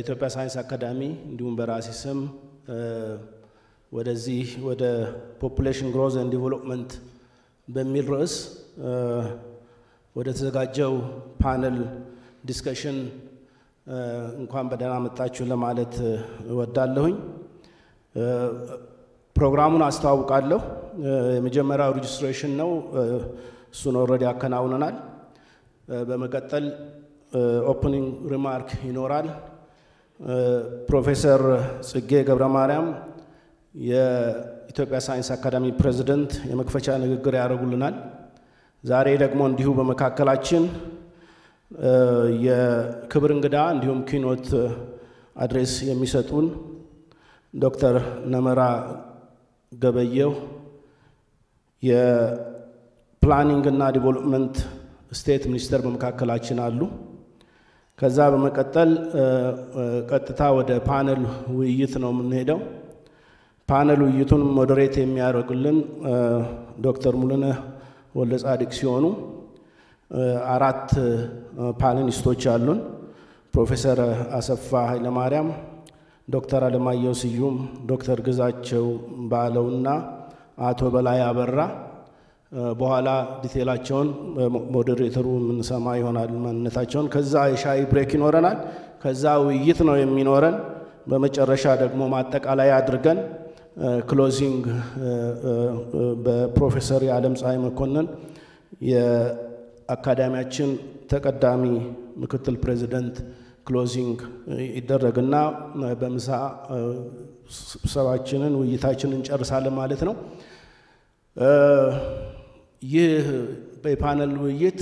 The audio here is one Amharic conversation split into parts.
በኢትዮጵያ ሳይንስ አካዳሚ እንዲሁም በራሴ ስም ወደዚህ ወደ ፖፑሌሽን ግሮዝ ኤንድ ዲቨሎፕመንት በሚል ርዕስ ወደ ተዘጋጀው ፓነል ዲስከሽን እንኳን በደህና መጣችሁ ለማለት እወዳለሁኝ። ፕሮግራሙን አስተዋውቃለሁ። የመጀመሪያው ሬጅስትሬሽን ነው። እሱን ኦልሬዲ አከናውነናል። በመቀጠል ኦፕኒንግ ሪማርክ ይኖራል። ፕሮፌሰር ጽጌ ገብረማርያም የኢትዮጵያ ሳይንስ አካዳሚ ፕሬዝዳንት የመክፈቻ ንግግር ያደርጉልናል። ዛሬ ደግሞ እንዲሁ በመካከላችን የክብር እንግዳ እንዲሁም ኪኖት አድሬስ የሚሰጡን ዶክተር ነመራ ገበየው የፕላኒንግ እና ዲቨሎፕመንት ስቴት ሚኒስተር በመካከላችን አሉ። ከዛ በመቀጠል ቀጥታ ወደ ፓነል ውይይት ነው የምንሄደው። ፓነል ውይይቱን ሞዴሬት የሚያደርጉልን ዶክተር ሙሉነህ ወልደጻድቅ ሲሆኑ አራት ፓነሊስቶች አሉን። ፕሮፌሰር አሰፋ ኃይለማርያም፣ ዶክተር አለማየሁ ስዩም፣ ዶክተር ግዛቸው ባለውና አቶ በላይ አበራ። በኋላ ዲቴላቸውን ሞዴሬተሩ የምንሰማ ይሆናል ማንነታቸውን። ከዛ የሻይ ብሬክ ይኖረናል። ከዛ ውይይት ነው የሚኖረን። በመጨረሻ ደግሞ ማጠቃለያ አድርገን ክሎዚንግ በፕሮፌሰር የዓለም ፀሐይ መኮንን የአካዳሚያችን ተቀዳሚ ምክትል ፕሬዝዳንት ክሎዚንግ ይደረግና በምሳ ስብሰባችንን ውይይታችንን እንጨርሳለን ማለት ነው። ይህ በፓነል ውይይት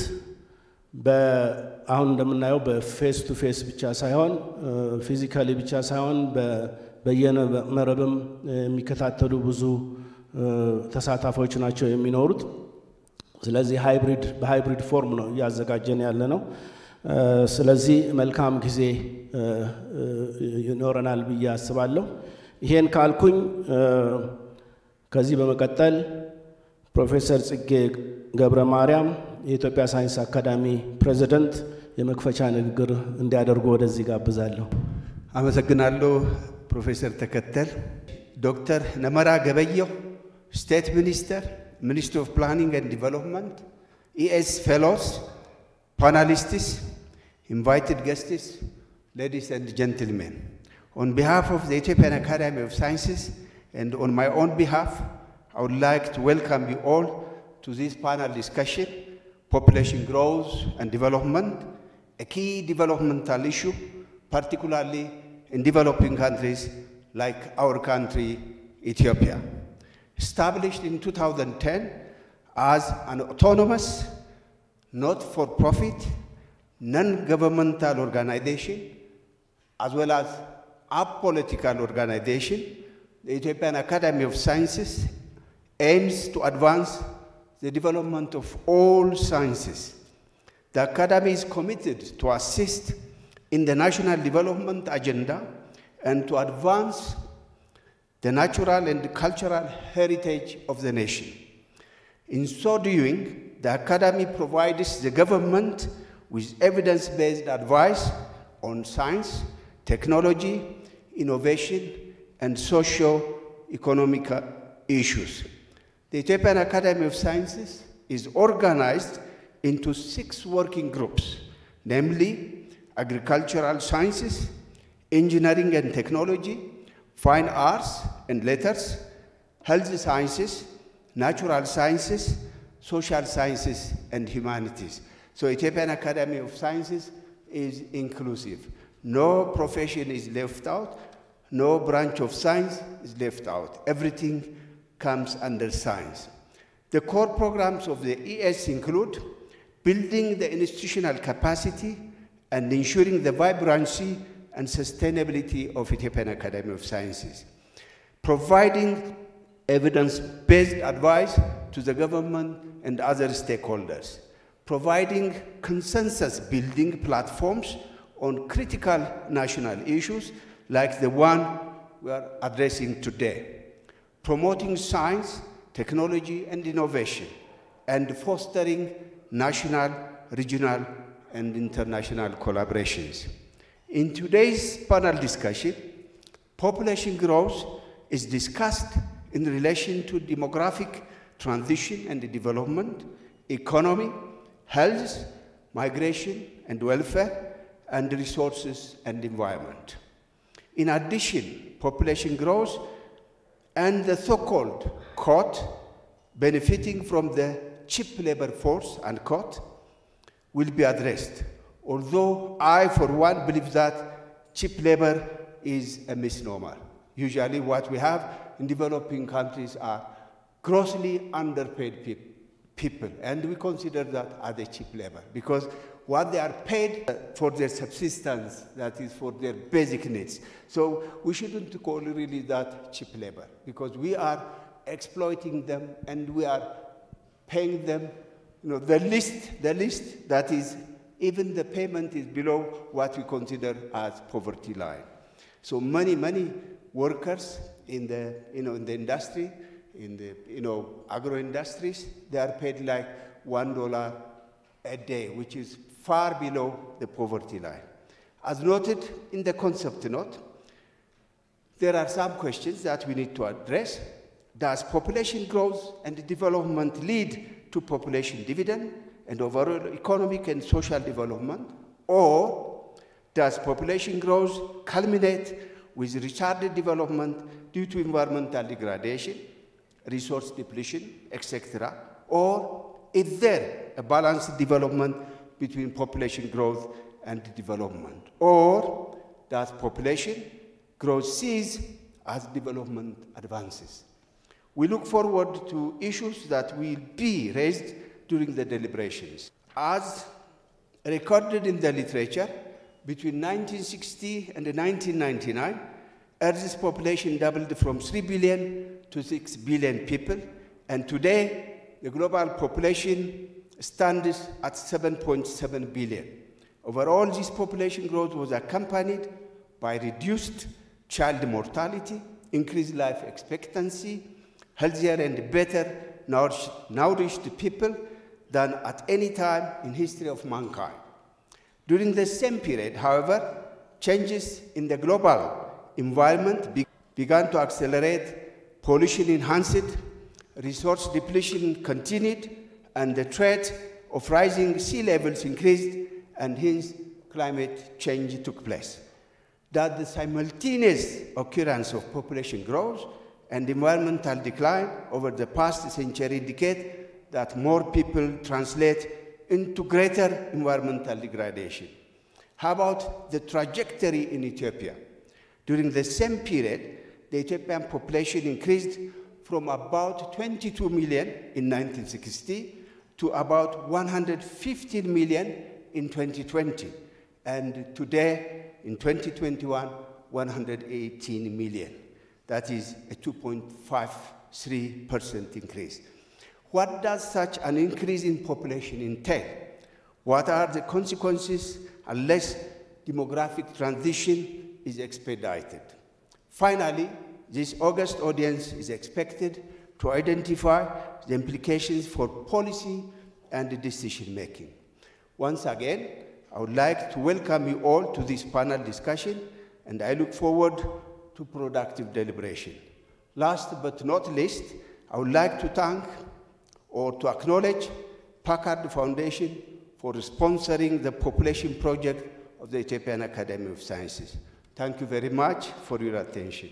አሁን እንደምናየው በፌስ ቱ ፌስ ብቻ ሳይሆን ፊዚካሊ ብቻ ሳይሆን በየነ መረብም የሚከታተሉ ብዙ ተሳታፊዎች ናቸው የሚኖሩት። ስለዚህ በሃይብሪድ ፎርም ነው ያዘጋጀን ያለ ነው። ስለዚህ መልካም ጊዜ ይኖረናል ብዬ አስባለሁ። ይሄን ካልኩኝ ከዚህ በመቀጠል ፕሮፌሰር ጽጌ ገብረማርያም የኢትዮጵያ ሳይንስ አካዳሚ ፕሬዝዳንት የመክፈቻ ንግግር እንዲያደርጉ ወደዚህ ጋብዛለሁ። አመሰግናለሁ ፕሮፌሰር ተከተል። ዶክተር ነመራ ገበየው ስቴት ሚኒስተር ሚኒስትሪ ኦፍ ፕላኒንግ ኤንድ ዲቨሎፕመንት ኢኤስ ፌሎስ panelists, invited guests, ladies and gentlemen. On behalf of the Ethiopian Academy of Sciences and on my own behalf, I would like to welcome you all to this panel discussion, Population Growth and Development, a key developmental issue, particularly in developing countries like our country, Ethiopia. Established in 2010 as an autonomous, not-for-profit, non-governmental organization, as well as apolitical organization, the Ethiopian Academy of Sciences aims to advance the development of all sciences. The Academy is committed to assist in the national development agenda and to advance the natural and cultural heritage of the nation. In so doing, the Academy provides the government with evidence-based advice on science, technology, innovation, and socio-economic issues. The Ethiopian Academy of Sciences is organized into 6 working groups, namely agricultural sciences, engineering and technology, fine arts and letters, health sciences, natural sciences, social sciences and humanities. So Ethiopian Academy of Sciences is inclusive. No profession is left out, no branch of science is left out. Everything comes under science. The core programs of the ES include building the institutional capacity and ensuring the vibrancy and sustainability of Ethiopian Academy of Sciences, providing evidence-based advice to the government and other stakeholders, providing consensus-building platforms on critical national issues like the one we are addressing today, promoting science, technology, and innovation, and fostering national, regional, and international collaborations. In today's panel discussion, population growth is discussed in relation to demographic transition and development, economy, health, migration and welfare, and resources and environment. In addition, population growth and the so-called quote, benefiting from the cheap labor force, unquote, will be addressed. Although I, for one, believe that cheap labor is a misnomer. Usually what we have in developing countries are grossly underpaid people, and we consider that as a cheap labor, because what they are paid for their subsistence, that is for their basic needs. So we shouldn't call really that cheap labor, because we are exploiting them and we are paying them, the least that is, even the payment is below what we consider as poverty line. So many workers in the, in the industry, in the, agro industries, they are paid like $1 a day, which is far below the poverty line. As noted in the concept note, there are some questions that we need to address. Does population growth and development lead to population dividend and overall economic and social development? Or does population growth culminate with retarded development due to environmental degradation, resource depletion, etc.? Or is there a balanced development between population growth and development? Or does population growth cease as development advances? We look forward to issues that will be raised during the deliberations. As recorded in the literature, between 1960 and 1999, Earth's population doubled from 3 billion to 6 billion people, and today the global population stands at 7.7 billion. Overall, this population growth was accompanied by reduced child mortality, increased life expectancy, healthier and better nourished people than at any time in history of mankind. During the same period, however, changes in the global environment began to accelerate, pollution enhanced, resource depletion continued, and the threat of rising sea levels increased, and hence climate change took place. That the simultaneous occurrence of population growth and environmental decline over the past century indicate that more people translate into greater environmental degradation. How about the trajectory in Ethiopia? During the same period, the Ethiopian population increased from about 22 million in 1960 to about 115 million in 2020, and today, in 2021, 118 million. That is a 2.53% increase. What does such an increase in population entail? What are the consequences unless demographic transition is expedited? Finally, this August audience is expected to identify the implications for policy and decision making. Once again, I would like to welcome you all to this panel discussion, and I look forward to productive deliberation. Last but not least, I would like to thank or to acknowledge Packard Foundation for sponsoring the population project of the Ethiopian Academy of Sciences. Thank you very much for your attention.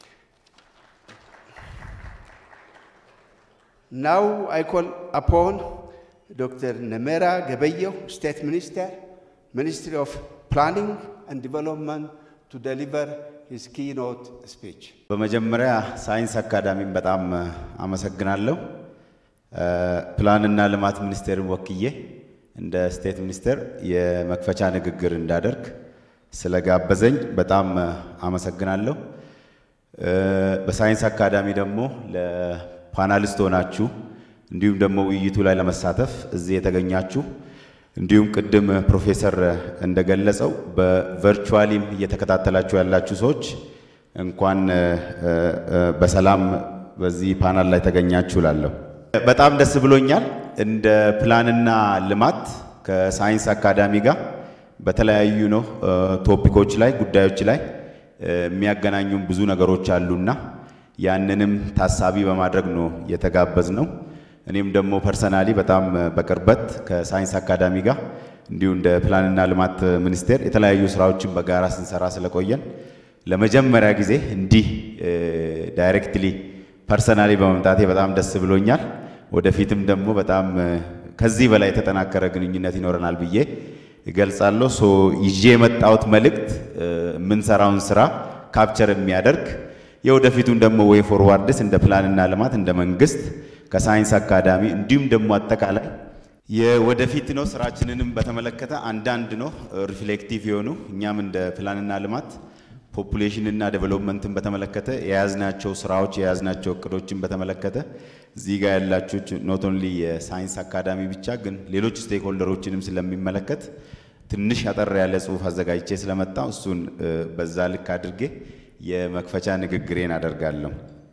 Now I call upon Dr. Nemera Gebeyo, State Minister, Ministry of Planning and Development, to deliver his keynote speech. በመጀመሪያ ሳይንስ አካዳሚን በጣም አመሰግናለሁ። ፕላንና ልማት ሚኒስቴርን ወክዬ እንደ ስቴት ሚኒስተር የመክፈቻ ንግግር እንዳደርግ ስለጋበዘኝ በጣም አመሰግናለሁ። በሳይንስ አካዳሚ ደግሞ ለፓናሊስት ሆናችሁ እንዲሁም ደግሞ ውይይቱ ላይ ለመሳተፍ እዚህ የተገኛችሁ እንዲሁም ቅድም ፕሮፌሰር እንደገለጸው በቨርቹዋሊም እየተከታተላችሁ ያላችሁ ሰዎች እንኳን በሰላም በዚህ ፓናል ላይ ተገኛችሁ ላለሁ በጣም ደስ ብሎኛል። እንደ ፕላንና ልማት ከሳይንስ አካዳሚ ጋር በተለያዩ ነው ቶፒኮች ላይ ጉዳዮች ላይ የሚያገናኙን ብዙ ነገሮች አሉና ያንንም ታሳቢ በማድረግ ነው የተጋበዝነው። እኔም ደግሞ ፐርሰናሊ በጣም በቅርበት ከሳይንስ አካዳሚ ጋር እንዲሁ እንደ ፕላንና ልማት ሚኒስቴር የተለያዩ ስራዎችን በጋራ ስንሰራ ስለቆየን ለመጀመሪያ ጊዜ እንዲህ ዳይሬክትሊ ፐርሰናሊ በመምጣቴ በጣም ደስ ብሎኛል። ወደፊትም ደግሞ በጣም ከዚህ በላይ የተጠናከረ ግንኙነት ይኖረናል ብዬ እገልጻለሁ። ሶ ይዤ የመጣሁት መልእክት የምንሰራውን ስራ ካፕቸር የሚያደርግ የወደፊቱን ደግሞ ወይ ፎርዋርድስ እንደ ፕላንና ልማት እንደ መንግስት ከሳይንስ አካዳሚ እንዲሁም ደግሞ አጠቃላይ የወደፊት ነው ስራችንንም በተመለከተ አንዳንድ ነው ሪፍሌክቲቭ የሆኑ እኛም እንደ ፕላንና ልማት ፖፑሌሽንና ዴቨሎፕመንትን በተመለከተ የያዝናቸው ስራዎች የያዝናቸው እቅዶችን በተመለከተ እዚህ ጋር ያላችሁ ኖት ኦንሊ የሳይንስ አካዳሚ ብቻ ግን ሌሎች ስቴክሆልደሮችንም ስለሚመለከት ትንሽ አጠር ያለ ጽሁፍ አዘጋጅቼ ስለመጣው እሱን በዛ ልክ አድርጌ የመክፈቻ ንግግሬን አደርጋለሁ።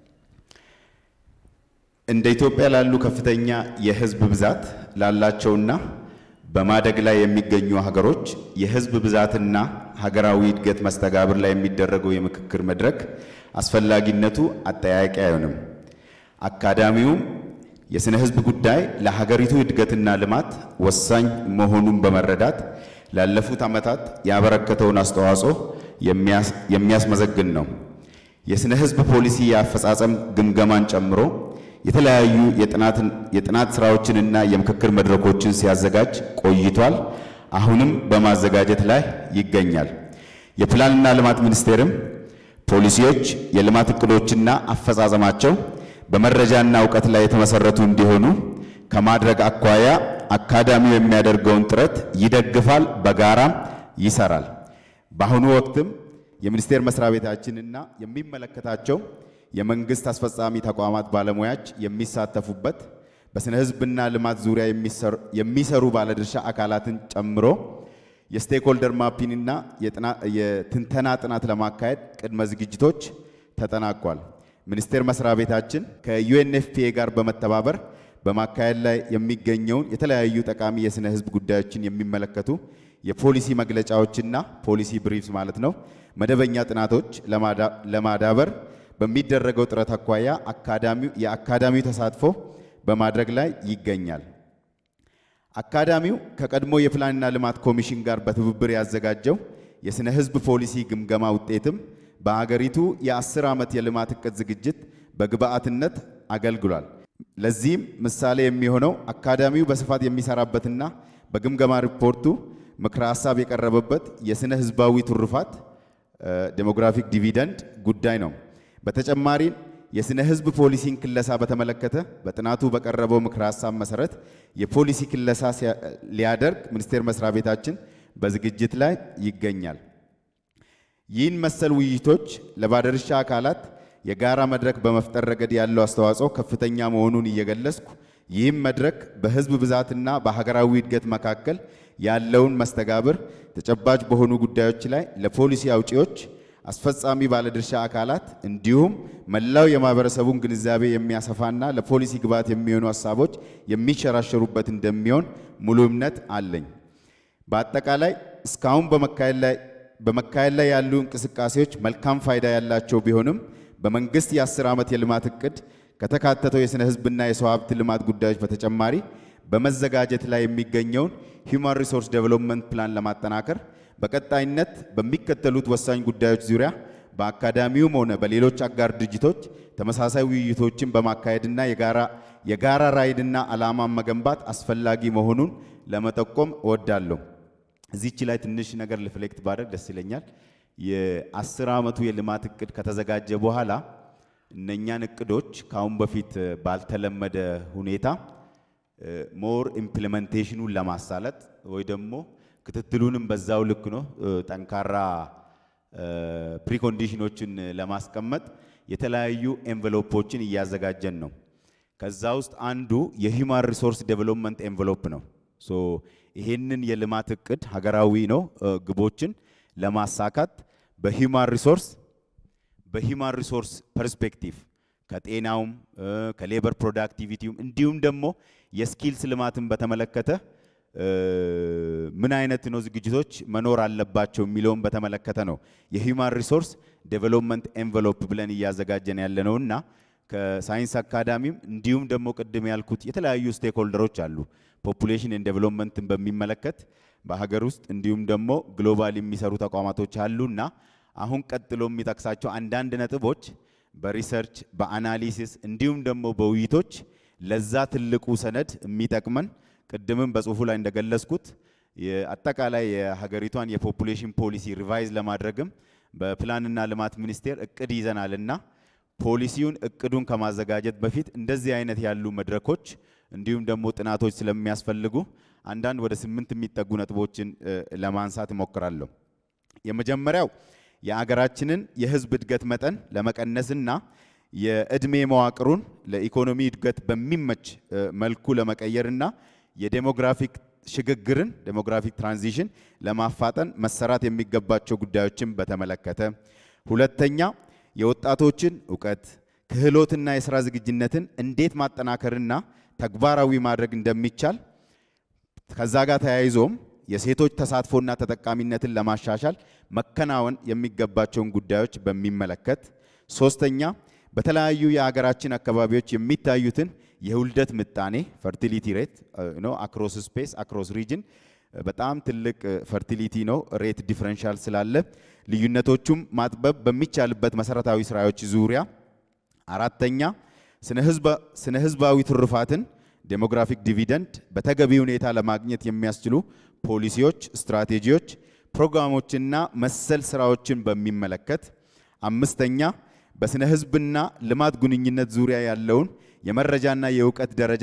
እንደ ኢትዮጵያ ላሉ ከፍተኛ የህዝብ ብዛት ላላቸውና በማደግ ላይ የሚገኙ ሀገሮች የህዝብ ብዛትና ሀገራዊ እድገት መስተጋብር ላይ የሚደረገው የምክክር መድረክ አስፈላጊነቱ አጠያያቂ አይሆንም። አካዳሚው የስነ ህዝብ ጉዳይ ለሀገሪቱ እድገትና ልማት ወሳኝ መሆኑን በመረዳት ላለፉት ዓመታት ያበረከተውን አስተዋጽኦ የሚያስመዘግን ነው። የስነ ህዝብ ፖሊሲ የአፈጻጸም ግምገማን ጨምሮ የተለያዩ የጥናት ስራዎችንና የምክክር መድረኮችን ሲያዘጋጅ ቆይቷል። አሁንም በማዘጋጀት ላይ ይገኛል። የፕላንና ልማት ሚኒስቴርም ፖሊሲዎች የልማት እቅዶችና አፈጻጸማቸው በመረጃና ዕውቀት ላይ የተመሰረቱ እንዲሆኑ ከማድረግ አኳያ አካዳሚው የሚያደርገውን ጥረት ይደግፋል፣ በጋራ ይሰራል። በአሁኑ ወቅትም የሚኒስቴር መስሪያ ቤታችንና የሚመለከታቸው የመንግስት አስፈጻሚ ተቋማት ባለሙያዎች የሚሳተፉበት በስነ ህዝብና ልማት ዙሪያ የሚሰሩ ባለድርሻ አካላትን ጨምሮ የስቴክሆልደር ማፒንግና የትንተና ጥናት ለማካሄድ ቅድመ ዝግጅቶች ተጠናቋል። ሚኒስቴር መስሪያ ቤታችን ከዩኤንኤፍፒኤ ጋር በመተባበር በማካሄድ ላይ የሚገኘውን የተለያዩ ጠቃሚ የስነ ህዝብ ጉዳዮችን የሚመለከቱ የፖሊሲ መግለጫዎችና ፖሊሲ ብሪፍስ ማለት ነው መደበኛ ጥናቶች ለማዳበር በሚደረገው ጥረት አኳያ የአካዳሚው ተሳትፎ በማድረግ ላይ ይገኛል። አካዳሚው ከቀድሞ የፕላንና ልማት ኮሚሽን ጋር በትብብር ያዘጋጀው የስነ ህዝብ ፖሊሲ ግምገማ ውጤትም በአገሪቱ የ10 ዓመት የልማት እቅድ ዝግጅት በግብአትነት አገልግሏል። ለዚህም ምሳሌ የሚሆነው አካዳሚው በስፋት የሚሰራበትና በግምገማ ሪፖርቱ ምክረ ሐሳብ የቀረበበት የስነ ህዝባዊ ትሩፋት ዴሞግራፊክ ዲቪደንድ ጉዳይ ነው። በተጨማሪ የስነ ህዝብ ፖሊሲን ክለሳ በተመለከተ በጥናቱ በቀረበው ምክረ ሐሳብ መሰረት የፖሊሲ ክለሳ ሊያደርግ ሚኒስቴር መስሪያ ቤታችን በዝግጅት ላይ ይገኛል። ይህን መሰል ውይይቶች ለባለድርሻ አካላት የጋራ መድረክ በመፍጠር ረገድ ያለው አስተዋጽኦ ከፍተኛ መሆኑን እየገለጽኩ ይህም መድረክ በህዝብ ብዛትና በሀገራዊ እድገት መካከል ያለውን መስተጋብር ተጨባጭ በሆኑ ጉዳዮች ላይ ለፖሊሲ አውጪዎች፣ አስፈጻሚ ባለድርሻ አካላት እንዲሁም መላው የማህበረሰቡን ግንዛቤ የሚያሰፋና ለፖሊሲ ግብዓት የሚሆኑ ሐሳቦች የሚሸራሸሩበት እንደሚሆን ሙሉ እምነት አለኝ። በአጠቃላይ እስካሁን በመካሄድ ላይ ያሉ እንቅስቃሴዎች መልካም ፋይዳ ያላቸው ቢሆንም በመንግስት የ10 ዓመት የልማት እቅድ ከተካተተው የስነ ህዝብና የሰው ሀብት ልማት ጉዳዮች በተጨማሪ በመዘጋጀት ላይ የሚገኘውን ሂውማን ሪሶርስ ዴቨሎፕመንት ፕላን ለማጠናከር በቀጣይነት በሚከተሉት ወሳኝ ጉዳዮች ዙሪያ በአካዳሚውም ሆነ በሌሎች አጋር ድርጅቶች ተመሳሳይ ውይይቶችን በማካሄድና የጋራ ራዕይና ዓላማን መገንባት አስፈላጊ መሆኑን ለመጠቆም እወዳለሁ። እዚች ላይ ትንሽ ነገር ሪፍሌክት ባደርግ ደስ ይለኛል። የ10 ዓመቱ የልማት እቅድ ከተዘጋጀ በኋላ እነኛን እቅዶች ካሁን በፊት ባልተለመደ ሁኔታ ሞር ኢምፕሊሜንቴሽኑን ለማሳለጥ ወይ ደግሞ ክትትሉንም በዛው ልክ ነው ጠንካራ ፕሪኮንዲሽኖችን ለማስቀመጥ የተለያዩ ኤንቨሎፖችን እያዘጋጀን ነው። ከዛ ውስጥ አንዱ የሂውማን ሪሶርስ ዴቨሎፕመንት ኤንቨሎፕ ነው። ሶ ይሄንን የልማት እቅድ ሀገራዊ ነው ግቦችን ለማሳካት በሂውማን ሪሶርስ ፐርስፔክቲቭ ከጤናውም ከሌበር ፕሮዳክቲቪቲውም እንዲሁም ደግሞ የስኪልስ ልማትን በተመለከተ ምን አይነት ነው ዝግጅቶች መኖር አለባቸው የሚለውን በተመለከተ ነው የሂውማን ሪሶርስ ዴቨሎፕመንት ኤንቨሎፕ ብለን እያዘጋጀን ያለነውና ከሳይንስ አካዳሚም እንዲሁም ደግሞ ቅድም ያልኩት የተለያዩ ስቴክሆልደሮች አሉ ፖፑሌሽን ኤንድ ዴቨሎፕመንትን በሚመለከት በሀገር ውስጥ እንዲሁም ደግሞ ግሎባል የሚሰሩ ተቋማቶች አሉና አሁን ቀጥሎ የሚጠቅሳቸው አንዳንድ ነጥቦች በሪሰርች በአናሊሲስ እንዲሁም ደግሞ በውይይቶች ለዛ ትልቁ ሰነድ የሚጠቅመን ቅድምም በጽሁፉ ላይ እንደገለጽኩት የአጠቃላይ የሀገሪቷን የፖፑሌሽን ፖሊሲ ሪቫይዝ ለማድረግም በፕላንና ልማት ሚኒስቴር እቅድ ይዘናልና ፖሊሲውን እቅዱን ከማዘጋጀት በፊት እንደዚህ አይነት ያሉ መድረኮች እንዲሁም ደግሞ ጥናቶች ስለሚያስፈልጉ አንዳንድ ወደ 8 የሚጠጉ ነጥቦችን ለማንሳት እሞክራለሁ። የመጀመሪያው የአገራችንን የህዝብ እድገት መጠን ለመቀነስና የእድሜ መዋቅሩን ለኢኮኖሚ እድገት በሚመች መልኩ ለመቀየርና የዴሞግራፊክ ሽግግርን ዴሞግራፊክ ትራንዚሽን ለማፋጠን መሰራት የሚገባቸው ጉዳዮችን በተመለከተ፣ ሁለተኛ የወጣቶችን ዕውቀት ክህሎትና የሥራ ዝግጁነትን እንዴት ማጠናከርና ተግባራዊ ማድረግ እንደሚቻል ከዛ ጋር ተያይዞም የሴቶች ተሳትፎና ተጠቃሚነትን ለማሻሻል መከናወን የሚገባቸውን ጉዳዮች በሚመለከት፣ ሶስተኛ በተለያዩ የሀገራችን አካባቢዎች የሚታዩትን የውልደት ምጣኔ ፈርቲሊቲ ሬት አክሮስ ስፔስ አክሮስ ሪጅን በጣም ትልቅ ፈርቲሊቲ ነው ሬት ዲፈረንሻል ስላለ ልዩነቶቹም ማጥበብ በሚቻልበት መሰረታዊ ስራዎች ዙሪያ፣ አራተኛ ስነ ህዝባዊ ትሩፋትን ዴሞግራፊክ ዲቪደንድ በተገቢ ሁኔታ ለማግኘት የሚያስችሉ ፖሊሲዎች፣ ስትራቴጂዎች፣ ፕሮግራሞችና መሰል ስራዎችን በሚመለከት፣ አምስተኛ በስነ ህዝብና ልማት ግንኙነት ዙሪያ ያለውን የመረጃና የዕውቀት ደረጃ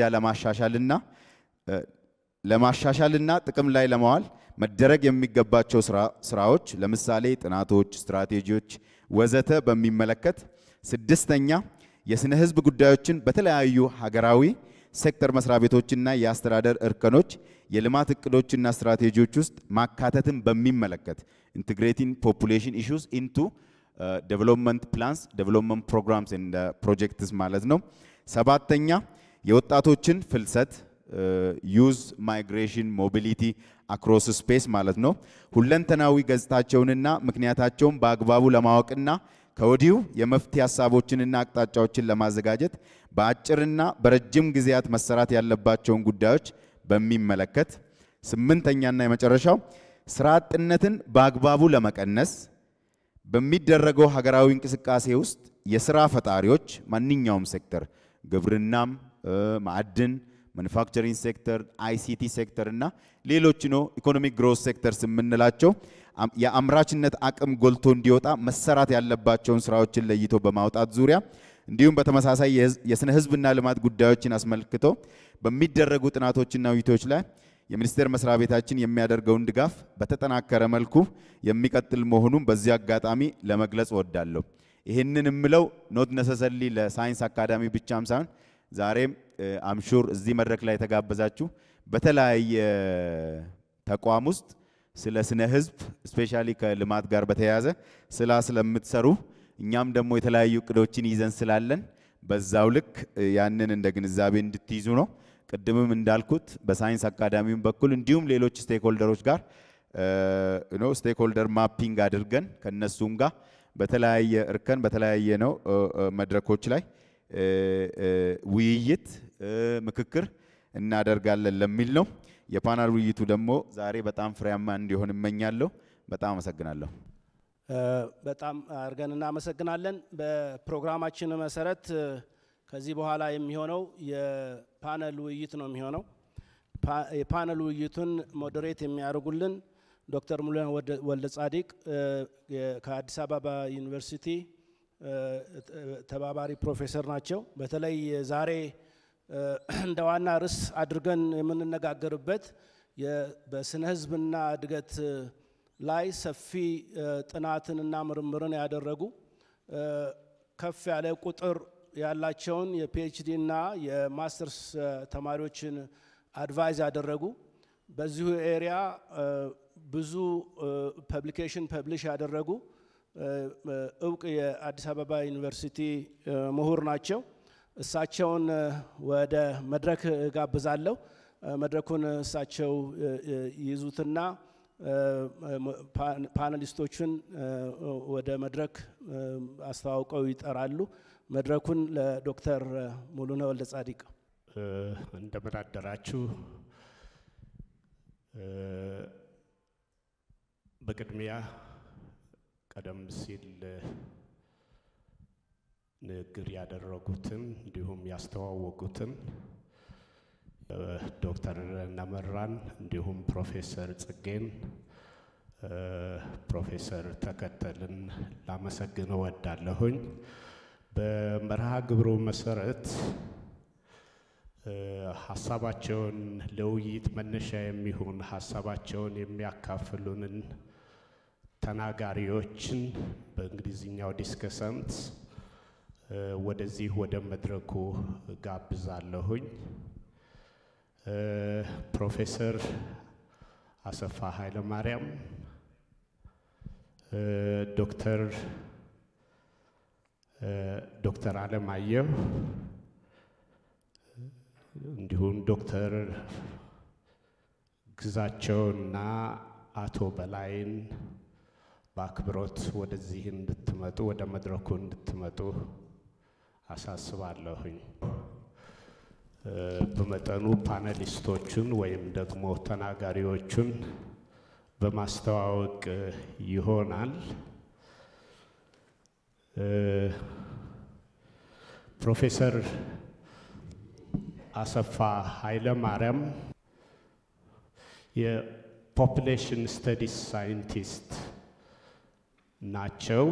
ለማሻሻልና ጥቅም ላይ ለማዋል መደረግ የሚገባቸው ስራዎች ለምሳሌ ጥናቶች፣ ስትራቴጂዎች ወዘተ በሚመለከት፣ ስድስተኛ የስነ ህዝብ ጉዳዮችን በተለያዩ ሀገራዊ ሴክተር መስሪያ ቤቶችና የአስተዳደር እርከኖች የልማት እቅዶችና ስትራቴጂዎች ውስጥ ማካተትን በሚመለከት ኢንቲግሬቲንግ ፖፑሌሽን ኢሹስ ኢንቱ ዴቨሎፕመንት ፕላንስ ዴቨሎፕመንት ፕሮግራምስ ኤንድ ፕሮጀክትስ ማለት ነው። ሰባተኛ የወጣቶችን ፍልሰት ዩዝ ማይግሬሽን ሞቢሊቲ አክሮስ ስፔስ ማለት ነው ሁለንተናዊ ገጽታቸውንና ምክንያታቸውን በአግባቡ ለማወቅና ከወዲሁ የመፍትሄ ሐሳቦችንና አቅጣጫዎችን ለማዘጋጀት በአጭርና በረጅም ጊዜያት መሰራት ያለባቸውን ጉዳዮች በሚመለከት፣ ስምንተኛና የመጨረሻው ስራ አጥነትን በአግባቡ ለመቀነስ በሚደረገው ሀገራዊ እንቅስቃሴ ውስጥ የሥራ ፈጣሪዎች ማንኛውም ሴክተር ግብርናም፣ ማዕድን፣ ማኑፋክቸሪንግ ሴክተር፣ አይሲቲ ሴክተር እና ሌሎች ነው ኢኮኖሚክ ግሮዝ ሴክተርስ የምንላቸው የአምራችነት አቅም ጎልቶ እንዲወጣ መሰራት ያለባቸውን ስራዎችን ለይቶ በማውጣት ዙሪያ እንዲሁም በተመሳሳይ የስነ ህዝብና ልማት ጉዳዮችን አስመልክቶ በሚደረጉ ጥናቶችና ውይይቶች ላይ የሚኒስቴር መስሪያ ቤታችን የሚያደርገውን ድጋፍ በተጠናከረ መልኩ የሚቀጥል መሆኑን በዚህ አጋጣሚ ለመግለጽ እወዳለሁ። ይሄንን የምለው ኖት ነሰሰርሊ ለሳይንስ አካዳሚ ብቻም ሳይሆን ዛሬም አምሹር እዚህ መድረክ ላይ ተጋበዛችሁ በተለያየ ተቋም ውስጥ ስለ ስነ ህዝብ ስፔሻሊ ከልማት ጋር በተያያዘ ስለምትሰሩ እኛም ደግሞ የተለያዩ እቅዶችን ይዘን ስላለን በዛው ልክ ያንን እንደ ግንዛቤ እንድትይዙ ነው። ቅድምም እንዳልኩት በሳይንስ አካዳሚው በኩል እንዲሁም ሌሎች ስቴክሆልደሮች ጋር ስቴክሆልደር ማፒንግ አድርገን ከነሱም ጋር በተለያየ እርከን በተለያየ ነው መድረኮች ላይ ውይይት ምክክር እናደርጋለን ለሚል ነው። የፓናል ውይይቱ ደግሞ ዛሬ በጣም ፍሬያማ እንዲሆን እመኛለሁ። በጣም አመሰግናለሁ። በጣም አርገን እናመሰግናለን። በፕሮግራማችን መሰረት ከዚህ በኋላ የሚሆነው የፓናል ውይይት ነው የሚሆነው። የፓናል ውይይቱን ሞዴሬት የሚያደርጉልን ዶክተር ሙሉነህ ወልደ ጻዲቅ ከአዲስ አበባ ዩኒቨርሲቲ ተባባሪ ፕሮፌሰር ናቸው። በተለይ ዛሬ እንደ ዋና ርዕስ አድርገን የምንነጋገርበት በስነ ህዝብና እድገት ላይ ሰፊ ጥናትንና ምርምርን ያደረጉ ከፍ ያለ ቁጥር ያላቸውን የፒኤችዲ እና የማስተርስ ተማሪዎችን አድቫይዝ ያደረጉ በዚሁ ኤሪያ ብዙ ፐብሊኬሽን ፐብሊሽ ያደረጉ እውቅ የአዲስ አበባ ዩኒቨርሲቲ ምሁር ናቸው። እሳቸውን ወደ መድረክ ጋብዛለሁ። መድረኩን እሳቸው ይይዙትና ፓነሊስቶችን ወደ መድረክ አስተዋውቀው ይጠራሉ። መድረኩን ለዶክተር ሙሉነህ ወልደ ጻዲቅ። እንደምን አደራችሁ። በቅድሚያ ቀደም ሲል ንግግር ያደረጉትን እንዲሁም ያስተዋወቁትን ዶክተር ነመራን እንዲሁም ፕሮፌሰር ጽጌን ፕሮፌሰር ተከተልን ላመሰግን እወዳለሁኝ። በመርሃ ግብሩ መሰረት ሐሳባቸውን ለውይይት መነሻ የሚሆን ሐሳባቸውን የሚያካፍሉንን ተናጋሪዎችን በእንግሊዝኛው ዲስከሰንትስ ወደዚህ ወደ መድረኩ ጋብዛለሁኝ። ፕሮፌሰር አሰፋ ኃይለ ማርያም፣ ዶክተር አለማየሁ እንዲሁም ዶክተር ግዛቸውና አቶ በላይን በአክብሮት ወደዚህ እንድትመጡ ወደ መድረኩ እንድትመጡ አሳስባለሁኝ። በመጠኑ ፓነሊስቶቹን ወይም ደግሞ ተናጋሪዎቹን በማስተዋወቅ ይሆናል። ፕሮፌሰር አሰፋ ኃይለ ማርያም የፖፑሌሽን ስተዲስ ሳይንቲስት ናቸው።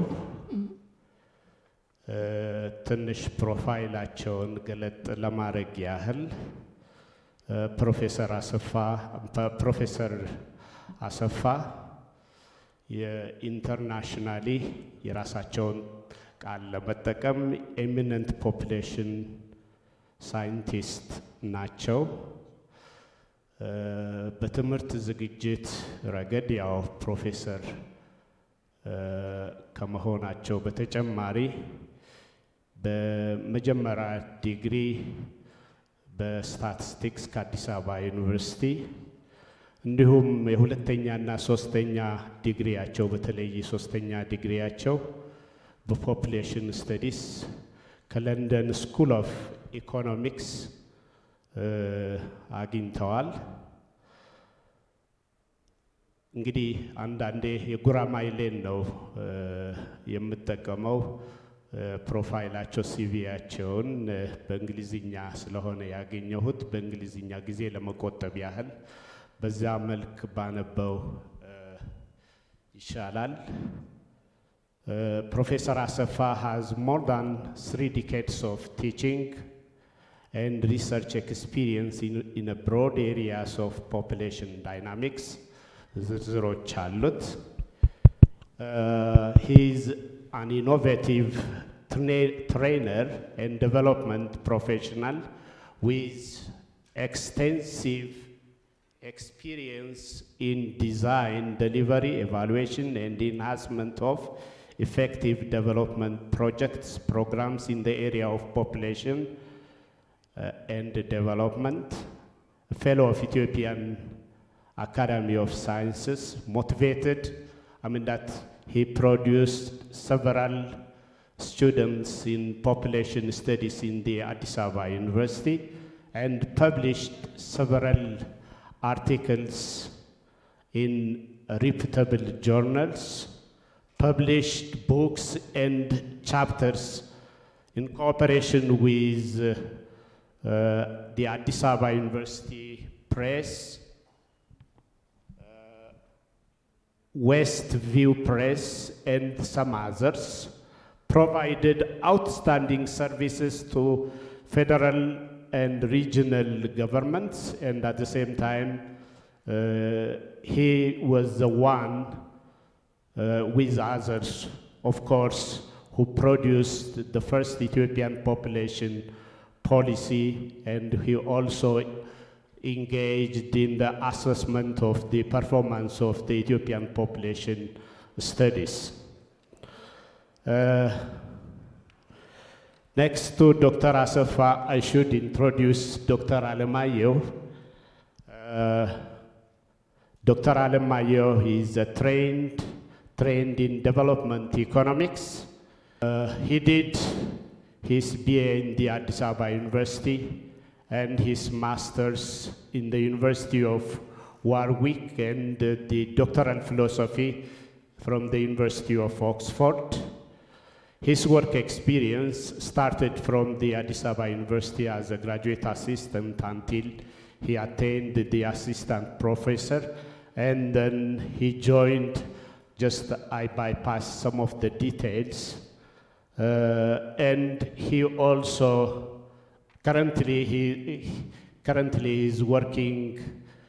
ትንሽ ፕሮፋይላቸውን ገለጥ ለማድረግ ያህል ፕሮፌሰር አሰፋ የኢንተርናሽናሊ የራሳቸውን ቃል ለመጠቀም ኤሚነንት ፖፑሌሽን ሳይንቲስት ናቸው። በትምህርት ዝግጅት ረገድ ያው ፕሮፌሰር ከመሆናቸው በተጨማሪ በመጀመሪያ ዲግሪ በስታቲስቲክስ ከአዲስ አበባ ዩኒቨርሲቲ እንዲሁም የሁለተኛና ሶስተኛ ዲግሪያቸው በተለይ ሶስተኛ ዲግሪያቸው በፖፑሌሽን ስተዲስ ከለንደን ስኩል ኦፍ ኢኮኖሚክስ አግኝተዋል። እንግዲህ አንዳንዴ የጉራማይሌን ነው የምጠቀመው። ፕሮፋይላቸው ሲቪያቸውን በእንግሊዝኛ ስለሆነ ያገኘሁት በእንግሊዝኛ ጊዜ ለመቆጠብ ያህል በዛ መልክ ባነበው ይሻላል። Professor Asafa has more than 3 decades of teaching and research experience in a broad areas of population dynamics. He is an innovative trainer and development professional with extensive experience in design, delivery, evaluation, and enhancement of effective development projects, programs in the area of population and development. A fellow of Ethiopian Academy of Sciences, motivated, that he produced several students in population studies in the Addis Ababa University and published several articles in reputable journals, published books and chapters in cooperation with the Addis Ababa University Press, Westview Press, and some others, provided outstanding services to federal and regional governments, and at the same time, he was the one with others, of course, who produced the first Ethiopian population policy, and he also engaged in the assessment of the performance of the Ethiopian population studies. Next to Dr. Asafa, I should introduce Dr. Alemayehu. Dr. Alemayo is trained in development economics. He did his BA in the Addis Ababa University and his master's in the University of Warwick and the doctoral philosophy from the University of Oxford. His work experience started from the Addis Ababa University as a graduate assistant until he attained the assistant professor, and then he joined, I bypassed some of the details, and he also, currently is working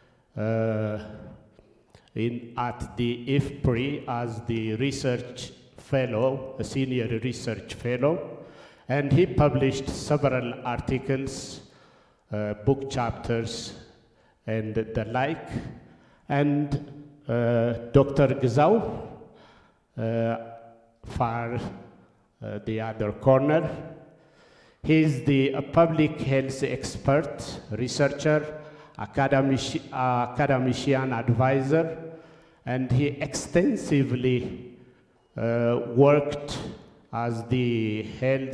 at the IFPRI as the research fellow, a senior research fellow, and he published several articles, book chapters, and the like. And Dr. Gzau, far the other corner, he is the public health expert, researcher, academician, advisor, and he extensively worked as the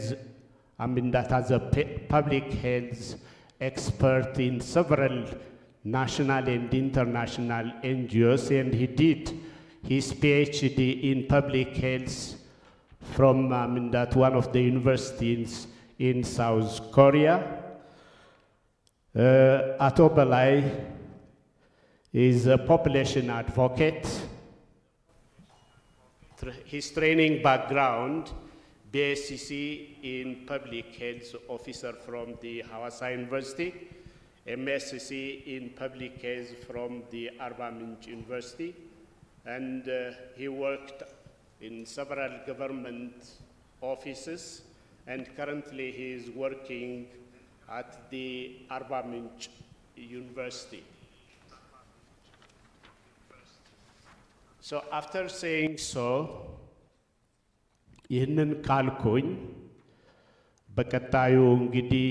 as a public health expert in several national and international NGOs, and he did his PhD in public health from one of the universities in South Korea. Ato Belai is a population advocate. His training background, BSc in Public Health Officer from the Hawassa University, MSc in Public Health from the Arba Minch University, and he worked in several government offices, and currently he is working at the Arba Minch University. So after saying so, ይህንን ካልኩኝ በቀጣዩ እንግዲህ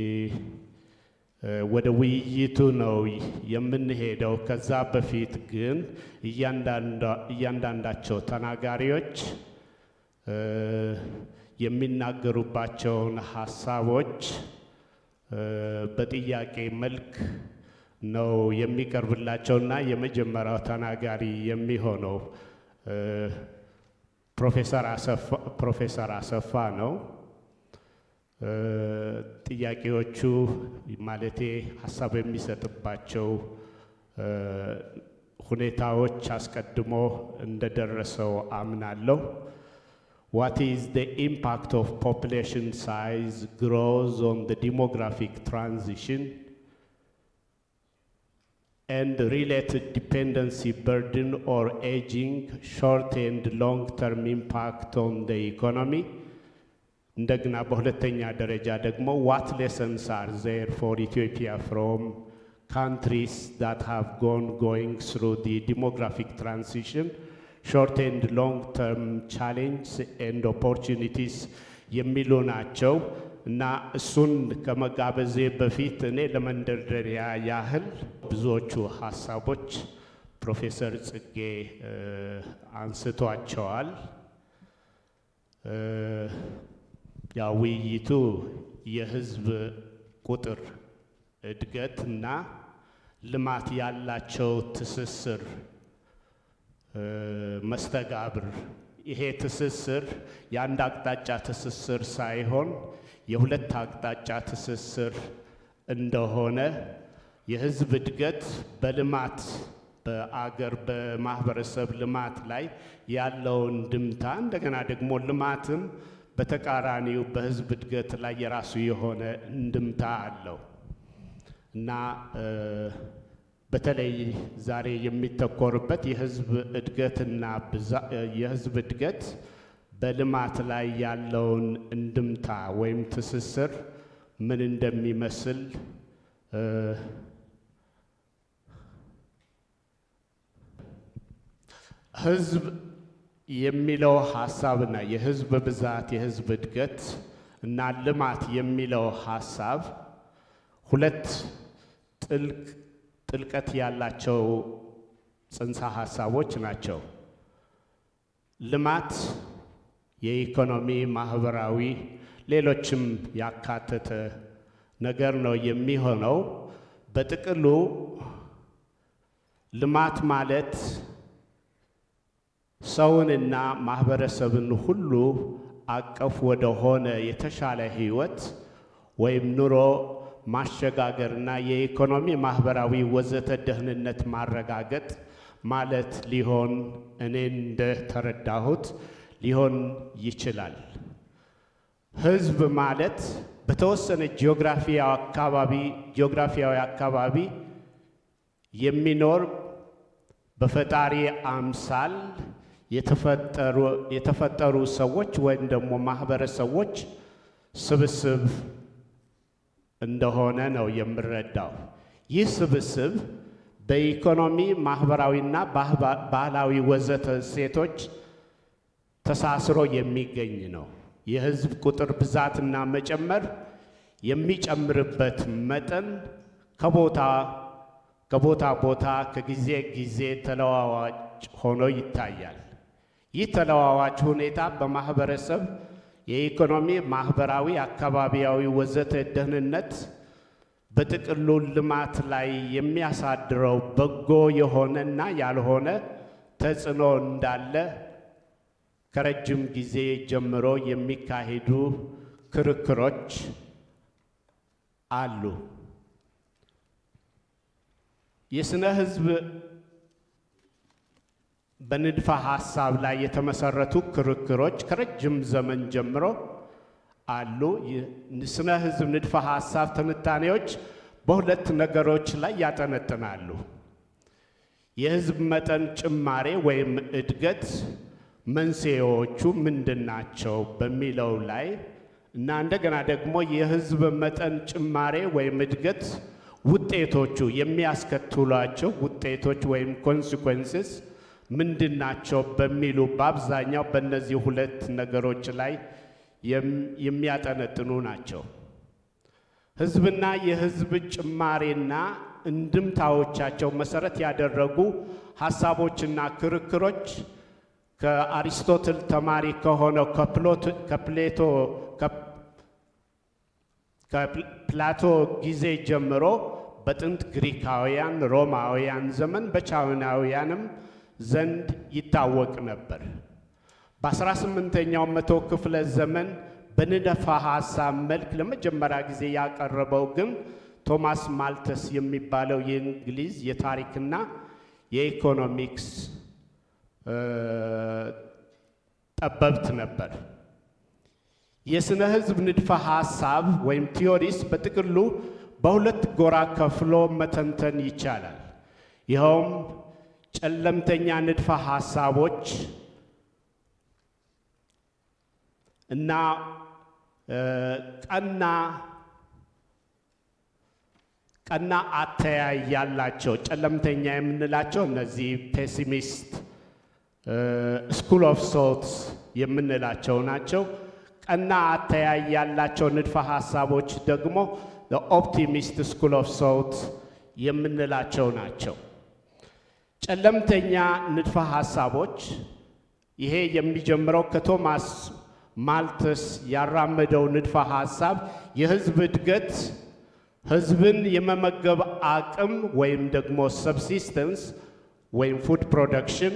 ወደ ውይይቱ ነው የምንሄደው። ከዛ በፊት ግን እያንዳንዳቸው ተናጋሪዎች የሚናገሩባቸውን ሐሳቦች በጥያቄ መልክ ነው የሚቀርብላቸውና የመጀመሪያው ተናጋሪ የሚሆነው ፕሮፌሰር አሰፋ ነው። ጥያቄዎቹ ማለቴ ሐሳብ የሚሰጥባቸው ሁኔታዎች አስቀድሞ እንደደረሰው አምናለሁ። What is the impact of population size growth on the demographic transition and related dependency burden or aging, short and long-term impact on the economy? እንደገና በሁለተኛ ደረጃ ደግሞ what lessons are there for Ethiopia from countries that have going through the demographic transition, short and long-term challenges and opportunities የሚሉ ናቸው እና እሱን ከመጋበዜ በፊት እኔ ለመንደርደሪያ ያህል ብዙዎቹ ሐሳቦች ፕሮፌሰር ጽጌ አንስቷቸዋል። ያው ውይይቱ የህዝብ ቁጥር እድገትና ልማት ያላቸው ትስስር መስተጋብር፣ ይሄ ትስስር የአንድ አቅጣጫ ትስስር ሳይሆን የሁለት አቅጣጫ ትስስር እንደሆነ፣ የህዝብ እድገት በልማት በአገር በማህበረሰብ ልማት ላይ ያለውን ድምታ፣ እንደገና ደግሞ ልማትም በተቃራኒው በህዝብ እድገት ላይ የራሱ የሆነ እንድምታ አለው እና በተለይ ዛሬ የሚተኮርበት የህዝብ እድገትና የህዝብ እድገት በልማት ላይ ያለውን እንድምታ ወይም ትስስር ምን እንደሚመስል ህዝብ የሚለው ሐሳብና የህዝብ ብዛት የህዝብ እድገት እና ልማት የሚለው ሐሳብ ሁለት ጥልቅ ጥልቀት ያላቸው ጽንሰ ሐሳቦች ናቸው። ልማት የኢኮኖሚ፣ ማህበራዊ፣ ሌሎችም ያካተተ ነገር ነው የሚሆነው። በጥቅሉ ልማት ማለት ሰውንና ማህበረሰብን ሁሉ አቀፍ ወደ ሆነ የተሻለ ህይወት ወይም ኑሮ ማሸጋገርና የኢኮኖሚ፣ ማህበራዊ ወዘተ ደህንነት ማረጋገጥ ማለት ሊሆን እኔ እንደተረዳሁት ሊሆን ይችላል። ህዝብ ማለት በተወሰነ ጂኦግራፊያዊ አካባቢ የሚኖር በፈጣሪ አምሳል የተፈጠሩ ሰዎች ወይም ደግሞ ማህበረሰቦች ስብስብ እንደሆነ ነው የምረዳው። ይህ ስብስብ በኢኮኖሚ፣ ማህበራዊና ባህላዊ ወዘተ እሴቶች ተሳስሮ የሚገኝ ነው። የህዝብ ቁጥር ብዛትና መጨመር የሚጨምርበት መጠን ከቦታ ቦታ ከጊዜ ጊዜ ተለዋዋጭ ሆኖ ይታያል። ይህ ተለዋዋጭ ሁኔታ በማህበረሰብ የኢኮኖሚ፣ ማህበራዊ፣ አካባቢያዊ ወዘተ ደህንነት በጥቅሉ ልማት ላይ የሚያሳድረው በጎ የሆነና ያልሆነ ተጽዕኖ እንዳለ ከረጅም ጊዜ ጀምሮ የሚካሄዱ ክርክሮች አሉ። የስነ ህዝብ በንድፈ ሐሳብ ላይ የተመሰረቱ ክርክሮች ከረጅም ዘመን ጀምሮ አሉ። የስነ ህዝብ ንድፈ ሐሳብ ትንታኔዎች በሁለት ነገሮች ላይ ያጠነጥናሉ። የህዝብ መጠን ጭማሬ ወይም እድገት መንስኤዎቹ ምንድናቸው በሚለው ላይ እና እንደገና ደግሞ የህዝብ መጠን ጭማሬ ወይም እድገት ውጤቶቹ የሚያስከትሏቸው ውጤቶች ወይም ኮንሲኩዌንስስ ምንድናቸው በሚሉ በአብዛኛው በእነዚህ ሁለት ነገሮች ላይ የሚያጠነጥኑ ናቸው። ህዝብና የህዝብ ጭማሬና እንድምታዎቻቸው መሰረት ያደረጉ ሐሳቦችና ክርክሮች ከአሪስቶትል ተማሪ ከሆነው ከፕላቶ ጊዜ ጀምሮ በጥንት ግሪካውያን፣ ሮማውያን ዘመን በቻይናውያንም ዘንድ ይታወቅ ነበር። በ18ኛው መቶ ክፍለ ዘመን በንድፈ ሐሳብ መልክ ለመጀመሪያ ጊዜ ያቀረበው ግን ቶማስ ማልተስ የሚባለው የእንግሊዝ የታሪክና የኢኮኖሚክስ ጠበብት ነበር። የስነ ህዝብ ንድፈ ሐሳብ ወይም ቲዮሪስ በጥቅሉ በሁለት ጎራ ከፍሎ መተንተን ይቻላል። ይኸውም ጨለምተኛ ንድፈ ሐሳቦች እና ቀና አተያይ ያላቸው ጨለምተኛ የምንላቸው እነዚህ ፔሲሚስት ስኩል ኦፍ ሶትስ የምንላቸው ናቸው። ቀና አተያይ ያላቸው ንድፈ ሐሳቦች ደግሞ ኦፕቲሚስት ስኩል ኦፍ ሶት የምንላቸው ናቸው። ጨለምተኛ ንድፈ ሐሳቦች ይሄ የሚጀምረው ከቶማስ ማልተስ ያራመደው ንድፈ ሐሳብ የህዝብ እድገት ህዝብን የመመገብ አቅም ወይም ደግሞ ሰብሲስተንስ ወይም ፉድ ፕሮዳክሽን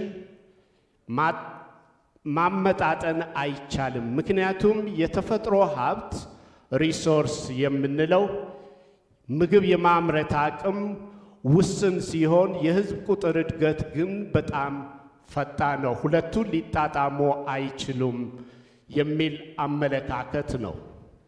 ማመጣጠን አይቻልም። ምክንያቱም የተፈጥሮ ሀብት ሪሶርስ የምንለው ምግብ የማምረት አቅም ውስን ሲሆን የህዝብ ቁጥር እድገት ግን በጣም ፈጣን ነው። ሁለቱን ሊጣጣሙ አይችሉም የሚል አመለካከት ነው።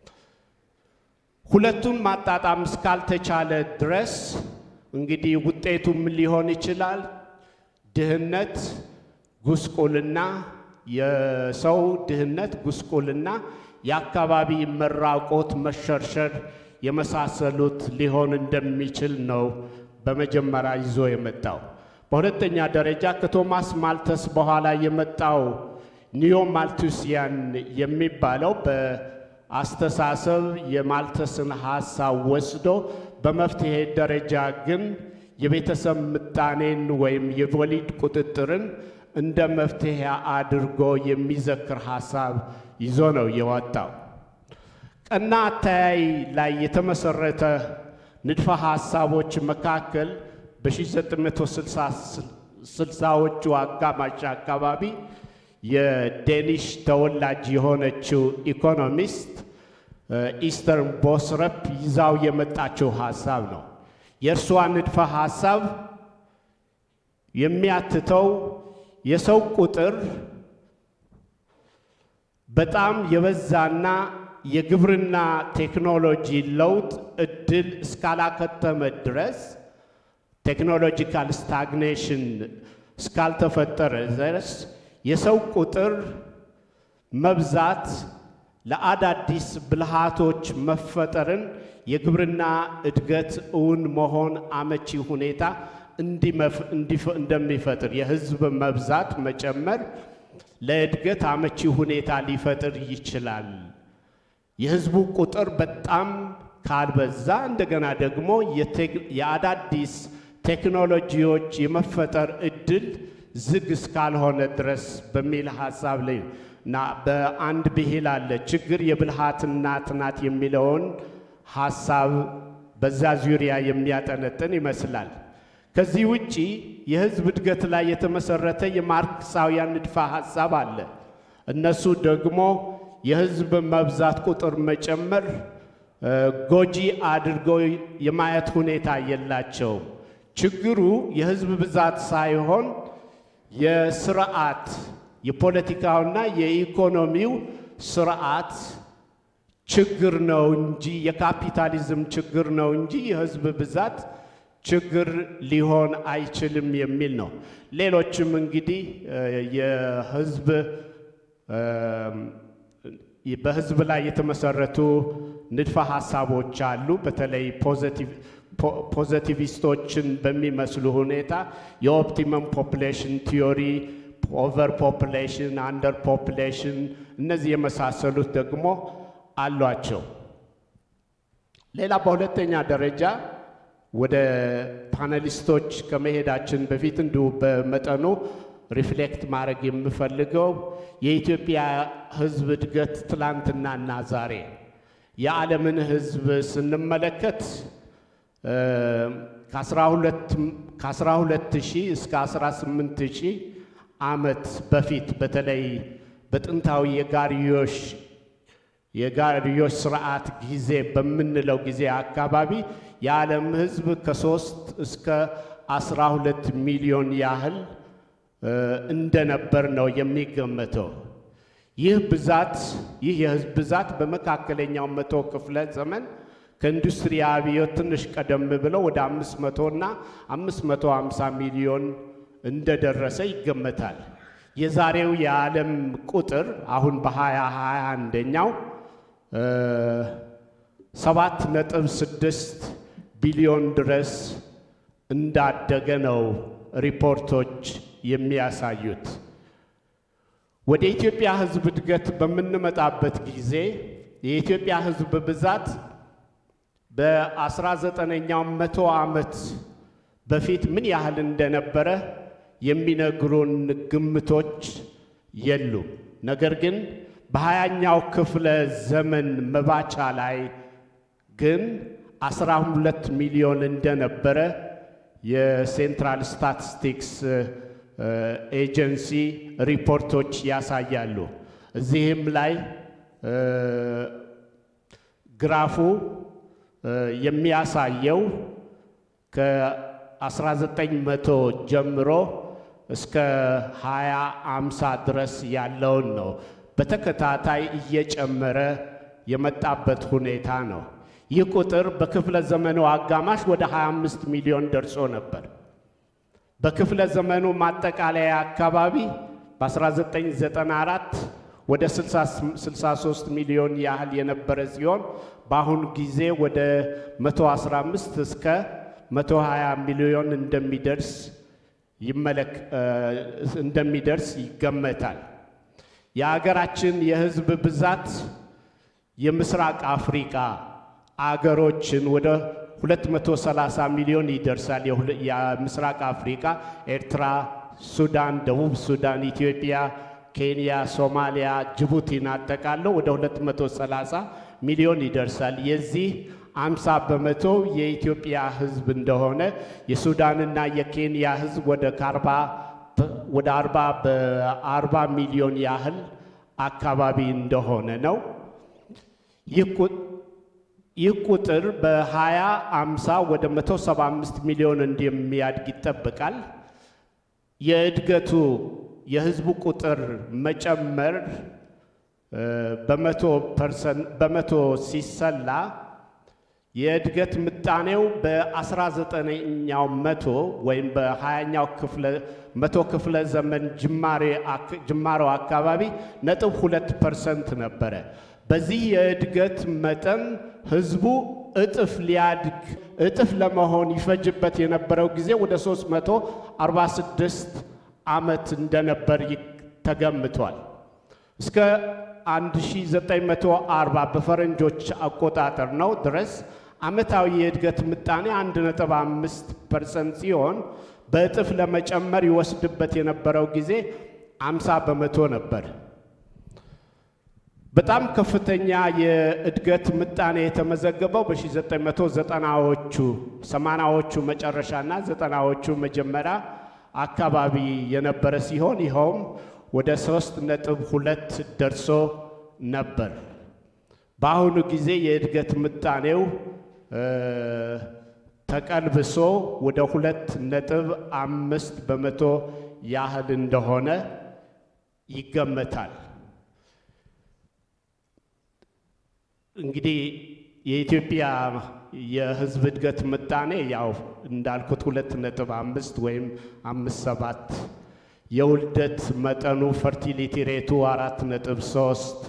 ሁለቱን ማጣጣም እስካልተቻለ ድረስ እንግዲህ ውጤቱ ምን ሊሆን ይችላል? ድህነት፣ ጉስቁልና፣ የሰው ድህነት፣ ጉስቁልና፣ የአካባቢ መራቆት፣ መሸርሸር የመሳሰሉት ሊሆን እንደሚችል ነው በመጀመሪያ ይዞ የመጣው። በሁለተኛ ደረጃ ከቶማስ ማልተስ በኋላ የመጣው ኒዮ ማልቱሲያን የሚባለው በአስተሳሰብ የማልተስን ሐሳብ ወስዶ በመፍትሄ ደረጃ ግን የቤተሰብ ምጣኔን ወይም የወሊድ ቁጥጥርን እንደ መፍትሄ አድርጎ የሚዘክር ሐሳብ ይዞ ነው የወጣው። ቀና አተያይ ላይ የተመሰረተ ንድፈ ሐሳቦች መካከል በ1960ዎቹ አጋማሽ አካባቢ የዴኒሽ ተወላጅ የሆነችው ኢኮኖሚስት ኢስተርን ቦስረፕ ይዛው የመጣችው ሐሳብ ነው። የእርሷ ንድፈ ሐሳብ የሚያትተው የሰው ቁጥር በጣም የበዛና የግብርና ቴክኖሎጂ ለውጥ እድል እስካላከተመ ድረስ ቴክኖሎጂካል ስታግኔሽን እስካልተፈጠረ ድረስ የሰው ቁጥር መብዛት ለአዳዲስ ብልሃቶች መፈጠርን የግብርና እድገት እውን መሆን አመቺ ሁኔታ እንደሚፈጥር የህዝብ መብዛት መጨመር ለእድገት አመቺ ሁኔታ ሊፈጥር ይችላል። የህዝቡ ቁጥር በጣም ካልበዛ እንደገና ደግሞ የአዳዲስ ቴክኖሎጂዎች የመፈጠር እድል ዝግ እስካልሆነ ድረስ በሚል ሐሳብ ላይ እና በአንድ ብሂል አለ ችግር የብልሃት እናት ናት የሚለውን ሐሳብ በዛ ዙሪያ የሚያጠነጥን ይመስላል። ከዚህ ውጪ የህዝብ እድገት ላይ የተመሰረተ የማርክሳውያን ንድፈ ሐሳብ አለ። እነሱ ደግሞ የህዝብ መብዛት ቁጥር መጨመር ጎጂ አድርገው የማየት ሁኔታ የላቸው። ችግሩ የህዝብ ብዛት ሳይሆን የስርዓት የፖለቲካውና የኢኮኖሚው ስርዓት ችግር ነው እንጂ የካፒታሊዝም ችግር ነው እንጂ የህዝብ ብዛት ችግር ሊሆን አይችልም የሚል ነው። ሌሎችም እንግዲህ በህዝብ ላይ የተመሰረቱ ንድፈ ሐሳቦች አሉ። በተለይ ፖዚቲቪስቶችን በሚመስሉ ሁኔታ የኦፕቲመም ፖፑሌሽን ቲዮሪ፣ ኦቨር ፖፑሌሽን፣ አንደር ፖፑሌሽን እነዚህ የመሳሰሉት ደግሞ አሏቸው። ሌላ በሁለተኛ ደረጃ ወደ ፓነሊስቶች ከመሄዳችን በፊት እንዲሁ በመጠኑ ሪፍሌክት ማድረግ የምፈልገው የኢትዮጵያ ህዝብ እድገት ትላንትናና ዛሬ የዓለምን ህዝብ ስንመለከት ከ12000 እስከ 18000 ዓመት በፊት በተለይ በጥንታዊ የጋሪዮሽ ስርዓት ጊዜ በምንለው ጊዜ አካባቢ የዓለም ህዝብ ከ3 እስከ 12 ሚሊዮን ያህል እንደነበር ነው የሚገመተው። ይህ የህዝብ ብዛት በመካከለኛው መቶ ክፍለ ዘመን ከኢንዱስትሪ አብዮት ትንሽ ቀደም ብለው ወደ 500 እና 550 ሚሊዮን እንደደረሰ ይገመታል። የዛሬው የዓለም ቁጥር አሁን በ2021ኛው 7.6 ቢሊዮን ድረስ እንዳደገ ነው ሪፖርቶች የሚያሳዩት። ወደ ኢትዮጵያ ህዝብ እድገት በምንመጣበት ጊዜ የኢትዮጵያ ህዝብ ብዛት በ19ኛው መቶ ዓመት በፊት ምን ያህል እንደነበረ የሚነግሩን ግምቶች የሉም። ነገር ግን በ20ኛው ክፍለ ዘመን መባቻ ላይ ግን 12 ሚሊዮን እንደነበረ የሴንትራል ስታቲስቲክስ ኤጀንሲ ሪፖርቶች ያሳያሉ። እዚህም ላይ ግራፉ የሚያሳየው ከ1900 ጀምሮ እስከ 2050 ድረስ ያለውን ነው። በተከታታይ እየጨመረ የመጣበት ሁኔታ ነው። ይህ ቁጥር በክፍለ ዘመኑ አጋማሽ ወደ 25 ሚሊዮን ደርሶ ነበር። በክፍለ ዘመኑ ማጠቃለያ አካባቢ በ1994 ወደ 63 ሚሊዮን ያህል የነበረ ሲሆን በአሁኑ ጊዜ ወደ 115 እስከ 120 ሚሊዮን እንደሚደርስ ይገመታል። የሀገራችን የህዝብ ብዛት የምስራቅ አፍሪካ አገሮችን ወደ 230 ሚሊዮን ይደርሳል። የምስራቅ አፍሪካ ኤርትራ፣ ሱዳን፣ ደቡብ ሱዳን፣ ኢትዮጵያ፣ ኬንያ፣ ሶማሊያ፣ ጅቡቲን አጠቃለው ወደ 230 ሚሊዮን ይደርሳል። የዚህ 50% የኢትዮጵያ ህዝብ እንደሆነ የሱዳንና የኬንያ ህዝብ ወደ 40 ሚሊዮን ያህል አካባቢ እንደሆነ ነው። ይህ ቁጥር በ2050 ወደ 175 ሚሊዮን እንደሚያድግ ይጠበቃል። የህዝቡ ቁጥር መጨመር በመቶ ሲሰላ የእድገት ምጣኔው በ19ኛው መቶ ወይም በ20ኛው ክፍለ ዘመን ጅማሮ አካባቢ 2% ነበረ። በዚህ የእድገት መጠን ህዝቡ እጥፍ ለመሆን ይፈጅበት የነበረው ጊዜ ወደ 346 ዓመት እንደነበር ተገምቷል። እስከ 1940 በፈረንጆች አቆጣጠር ነው ድረስ ዓመታዊ የእድገት ምጣኔ 1.5% ሲሆን በእጥፍ ለመጨመር ይወስድበት የነበረው ጊዜ 50% ነበር። በጣም ከፍተኛ የእድገት ምጣኔ የተመዘገበው በ1980ዎቹ መጨረሻና 90ዎቹ መጀመሪያ አካባቢ የነበረ ሲሆን ይኸውም ወደ 3.2 ደርሶ ነበር። በአሁኑ ጊዜ የእድገት ምጣኔው ተቀልብሶ ወደ 2.5% ያህል እንደሆነ ይገመታል። እንግዲህ የኢትዮጵያ የህዝብ እድገት ምጣኔ ያው እንዳልኩት 2.5 ወይም 5.7 የውልደት መጠኑ ፈርቲሊቲ ሬቱ 4.3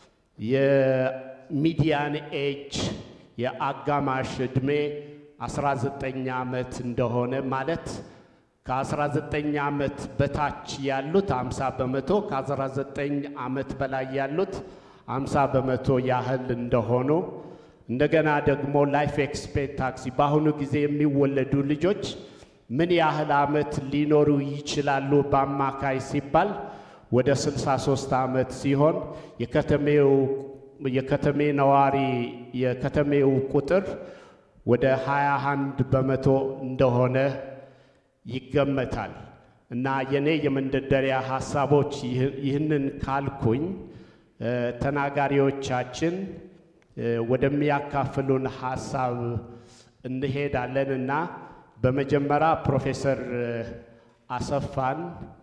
የሚዲያን ኤጅ የአጋማሽ ዕድሜ 19 ዓመት እንደሆነ ማለት ከ19 ዓመት በታች ያሉት 50%፣ ከ19 ዓመት በላይ ያሉት 50% ያህል እንደሆኑ እንደገና ደግሞ ላይፍ ኤክስፔክታንሲ በአሁኑ ጊዜ የሚወለዱ ልጆች ምን ያህል ዓመት ሊኖሩ ይችላሉ በአማካይ ሲባል ወደ 63 ዓመት ሲሆን የከተሜው ቁጥር ወደ 21% እንደሆነ ይገመታል። እና የኔ የመንደርደሪያ ሐሳቦች ይህንን ካልኩኝ ተናጋሪዎቻችን ወደሚያካፍሉን ሐሳብ እንሄዳለንና በመጀመሪያ ፕሮፌሰር አሰፋን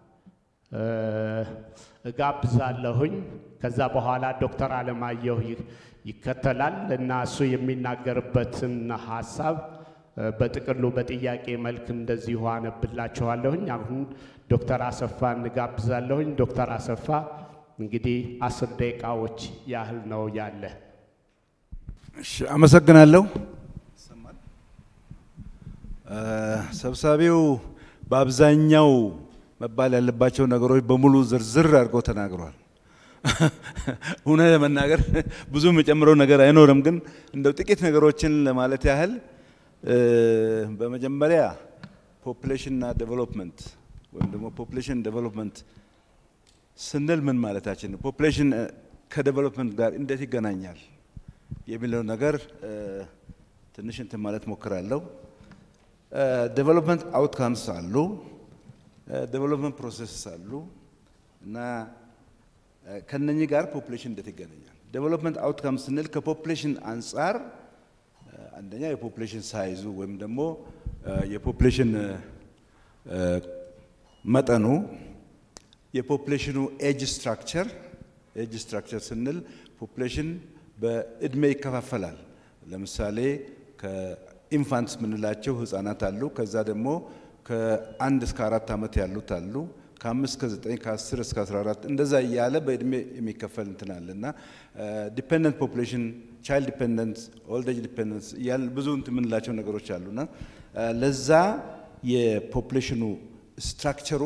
እጋብዛለሁኝ። ከዛ በኋላ ዶክተር አለማየሁ ይከተላል እና እሱ የሚናገርበትን ሐሳብ በጥቅሉ በጥያቄ መልክ እንደዚሁ አነብላችኋለሁኝ። አሁን ዶክተር አሰፋን እጋብዛለሁኝ። ዶክተር አሰፋ እንግዲህ 10 ደቂቃዎች ያህል ነው ያለ። እሺ፣ አመሰግናለሁ። ሰብሳቢው በአብዛኛው መባል ያለባቸው ነገሮች በሙሉ ዝርዝር አድርገው ተናግሯል። እውነት ለመናገር ብዙ የጨምረው ነገር አይኖርም፣ ግን እንደው ጥቂት ነገሮችን ለማለት ያህል በመጀመሪያ ፖፑሌሽንና ዴቨሎፕመንት ወይም ደግሞ ፖፑሌሽን ዴቨሎፕመንት ስንል ምን ማለታችን ነው? ፖፑሌሽን ከዴቨሎፕመንት ጋር እንዴት ይገናኛል የሚለው ነገር ትንሽ እንትን ማለት ሞክራለሁ። ዴቨሎፕመንት አውትካምስ አሉ፣ ዴቨሎፕመንት ፕሮሰስስ አሉ እና ከነኚህ ጋር ፖፑሌሽን እንዴት ይገናኛል? ዴቨሎፕመንት አውትካምስ ስንል ከፖፑሌሽን አንጻር አንደኛ የፖፑሌሽን ሳይዙ ወይም ደግሞ የፖፑሌሽን መጠኑ፣ የፖፑሌሽኑ ኤጅ ስትራክቸር ስንል ፖፑሌሽን በእድሜ ይከፋፈላል። ለምሳሌ ከኢንፋንትስ ምንላቸው ህፃናት አሉ። ከዛ ደግሞ ከ1 እስከ 4 ዓመት ያሉት አሉ። ከ5 እስከ 9፣ ከ10 እስከ 14 እንደዛ እያለ በእድሜ የሚከፈል እንትን አለና ዲፔንደንት ፖፑሌሽን፣ ቻይልድ ዲፔንደንስ፣ ኦልድ ኤጅ ዲፔንደንስ እያለ ብዙ እንትን ምንላቸው ነገሮች አሉና ለዛ የፖፑሌሽኑ ስትራክቸሩ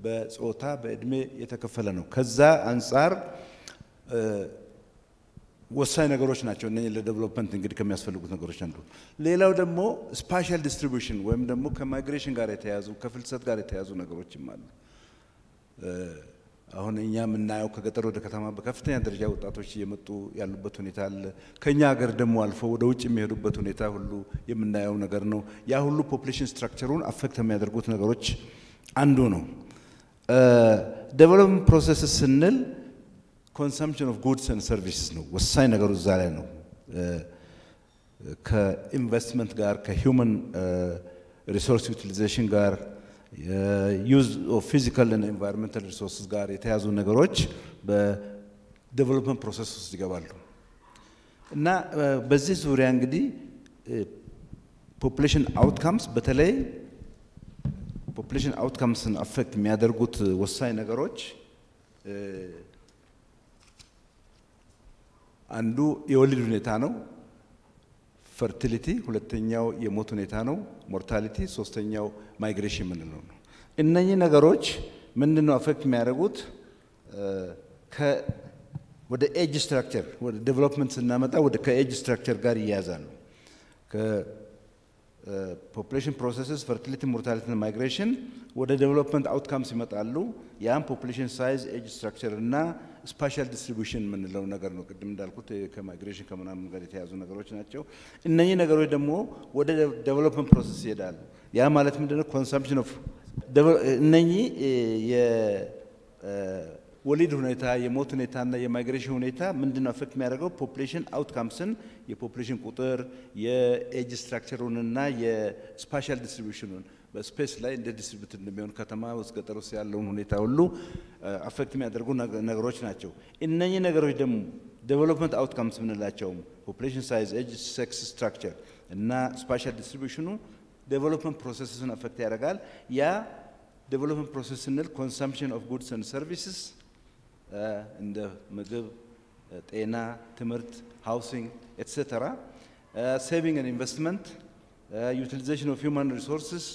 በጾታ በእድሜ የተከፈለ ነው። ከዛ አንጻር ወሳኝ ነገሮች ናቸው እነኚህ ለዴቨሎፕመንት እንግዲህ ከሚያስፈልጉት ነገሮች አንዱ። ሌላው ደግሞ ስፓሻል ዲስትሪቢዩሽን ወይም ደግሞ ከማይግሬሽን ጋር የተያዙ ከፍልሰት ጋር የተያዙ ነገሮችም አሉ። አሁን እኛ የምናየው ከገጠር ወደ ከተማ በከፍተኛ ደረጃ ወጣቶች እየመጡ ያሉበት ሁኔታ አለ። ከኛ ሀገር ደግሞ አልፎ ወደ ውጭ የሚሄዱበት ሁኔታ ሁሉ የምናየው ነገር ነው። ያ ሁሉ ፖፑሌሽን ስትራክቸሩን አፌክት የሚያደርጉት ነገሮች አንዱ ነው። ዴቨሎፕመንት ፕሮሰስ ስንል ኮንሰምፕሽን ኦፍ ጉድስ ኤንድ ሰርቪስስ ነው። ወሳኝ ነገሩ እዛ ላይ ነው። ከኢንቨስትመንት ጋር ከሂውመን ሪሶርስ ዩቲላይዜሽን ጋር ዩዝ ኦፍ ፊዚካል እና ኤንቫይሮንመንታል ሪሶርስስ ጋር የተያዙ ነገሮች በዴቨሎፕመንት ፕሮሰስ ውስጥ ይገባሉ እና በዚህ ዙሪያ እንግዲህ ፖፑሌሽን አውትካምስ በተለይ ፖፑሌሽን አውትካምስን አፌክት የሚያደርጉት ወሳኝ ነገሮች አንዱ የወሊድ ሁኔታ ነው፣ ፈርቲሊቲ፣ ሁለተኛው የሞት ሁኔታ ነው፣ ሞርታሊቲ፣ ሶስተኛው ማይግሬሽን የምንለው ነው። እነኚህ ነገሮች ምንድነው አፌክት የሚያደርጉት? ወደ ኤጅ ስትራክቸር ወደ ዴቨሎፕመንት ስናመጣ ወደ ከኤጅ ስትራክቸር ጋር ይያዛሉ። ፖፑሌሽን ፕሮሰስስ ፈርቲሊቲ፣ ሞርታሊቲ እና ማይግሬሽን ወደ ዴቨሎፕመንት አውትካምስ ይመጣሉ። ያም ፖፑሌሽን ሳይዝ፣ ኤጅ ስትራክቸር እና ስፓሻል ዲስትሪቢዩሽን የምንለው ነገር ነው። ቅድም እንዳልኩት ከማይግሬሽን ከምናምን ጋር የተያዙ ነገሮች ናቸው። እነኚህ ነገሮች ደግሞ ወደ ዴቨሎፕመንት ፕሮሰስ ይሄዳሉ። ያ ማለት ምንድነው? ኮንሰምፕሽን ኦፍ እነኚህ የወሊድ ሁኔታ፣ የሞት ሁኔታና የማይግሬሽን ሁኔታ ምንድነው አፌክት የሚያደርገው? ፖፑሌሽን አውትካምስን፣ የፖፑሌሽን ቁጥር፣ የኤጅ ስትራክቸሩንና የስፓሻል ዲስትሪቢዩሽኑን በስፔስ ላይ እንደ ዲስትሪቢዩትድ እንደሚሆን ከተማ ውስጥ ገጠር ውስጥ ያለውን ሁኔታ ሁሉ አፌክት የሚያደርጉ ነገሮች ናቸው። እነኚህ ነገሮች ደግሞ ዴቨሎፕመንት አውትካምስ የምንላቸው ፖፑሌሽን ሳይዝ፣ ኤጅ፣ ሴክስ ስትራክቸር እና ስፓሻል ዲስትሪቢዩሽኑ ዴቨሎፕመንት ፕሮሰስን አፌክት ያደርጋል። ያ ዴቨሎፕመንት ፕሮሰስ ስንል ኮንሰምፕሽን ኦፍ ጉድስ ኤንድ ሰርቪስስ እንደ ምግብ፣ ጤና፣ ትምህርት፣ ሃውሲንግ ኤትሴተራ፣ ሴቪንግ ኤንድ ኢንቨስትመንት፣ ዩቲላይዜሽን ኦፍ ሂውማን ሪሶርስስ፣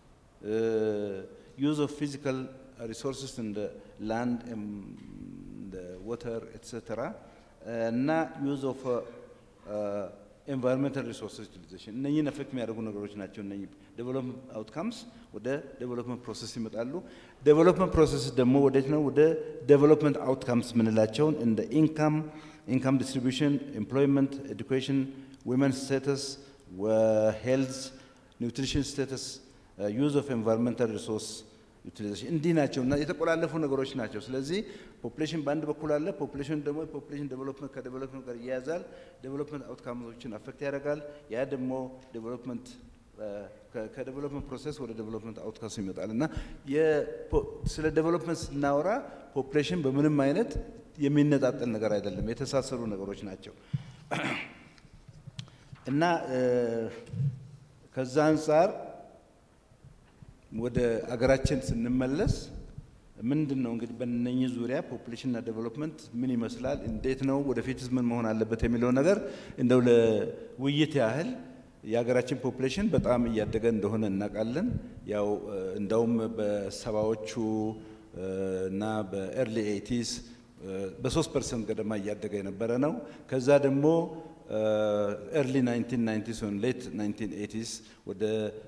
use of physical resources in the land and the water, etc. እና use of environmental resources utilization እነኚህን አፌክት የሚያደርጉ ነገሮች ናቸው። እነኚህ ዴቨሎፕመንት አውትካምስ ወደ ዴቨሎፕመንት ፕሮሰስ ይመጣሉ። ዴቨሎፕመንት ፕሮሰስ ደግሞ ወዴት ነው? ወደ ዴቨሎፕመንት አውትካምስ የምንላቸውን እንደ ኢንካም ዲስትሪቢዩሽን፣ ኤምፕሎይመንት፣ ኤዱኬሽን፣ ዊመን ስቴተስ፣ ሄልዝ፣ ኒውትሪሽን ስቴተስ፣ ዩዝ ኦፍ ኤንቫይሮንመንታል ሪሶርስ ዩቲላይዜሽን እንዲህ ናቸው እና የተቆላለፉ ነገሮች ናቸው። ስለዚህ ፖፑሌሽን በአንድ በኩል አለ። ፖፑሌሽን ደግሞ የፖፑሌሽን ዴቨሎፕመንት ከዴቨሎፕመንት ጋር ይያያዛል። ዴቨሎፕመንት አውትካምሶችን አፌክት ያደርጋል። ያ ደግሞ ዴቨሎፕመንት ከዴቨሎፕመንት ፕሮሰስ ወደ ዴቨሎፕመንት አውትካምስ ይመጣል እና ስለ ዴቨሎፕመንት ስናወራ ፖፑሌሽን በምንም አይነት የሚነጣጠል ነገር አይደለም፣ የተሳሰሩ ነገሮች ናቸው እና ከዛ አንፃር ወደ አገራችን ስንመለስ ምንድነው እንግዲህ በእነኚህ ዙሪያ ፖፑሌሽን እና ዴቨሎፕመንት ምን ይመስላል፣ እንዴት ነው ወደፊትስ ምን መሆን አለበት የሚለው ነገር እንደው ለውይይት ያህል የሀገራችን ፖፑሌሽን በጣም እያደገ እንደሆነ እናውቃለን። ያው እንደውም በሰባዎቹ እና በኤርሊ 80s በ3% ገደማ እያደገ የነበረ ነው። ከዛ ደግሞ ኤርሊ 1990s ወይም ሌት 1980s ወደ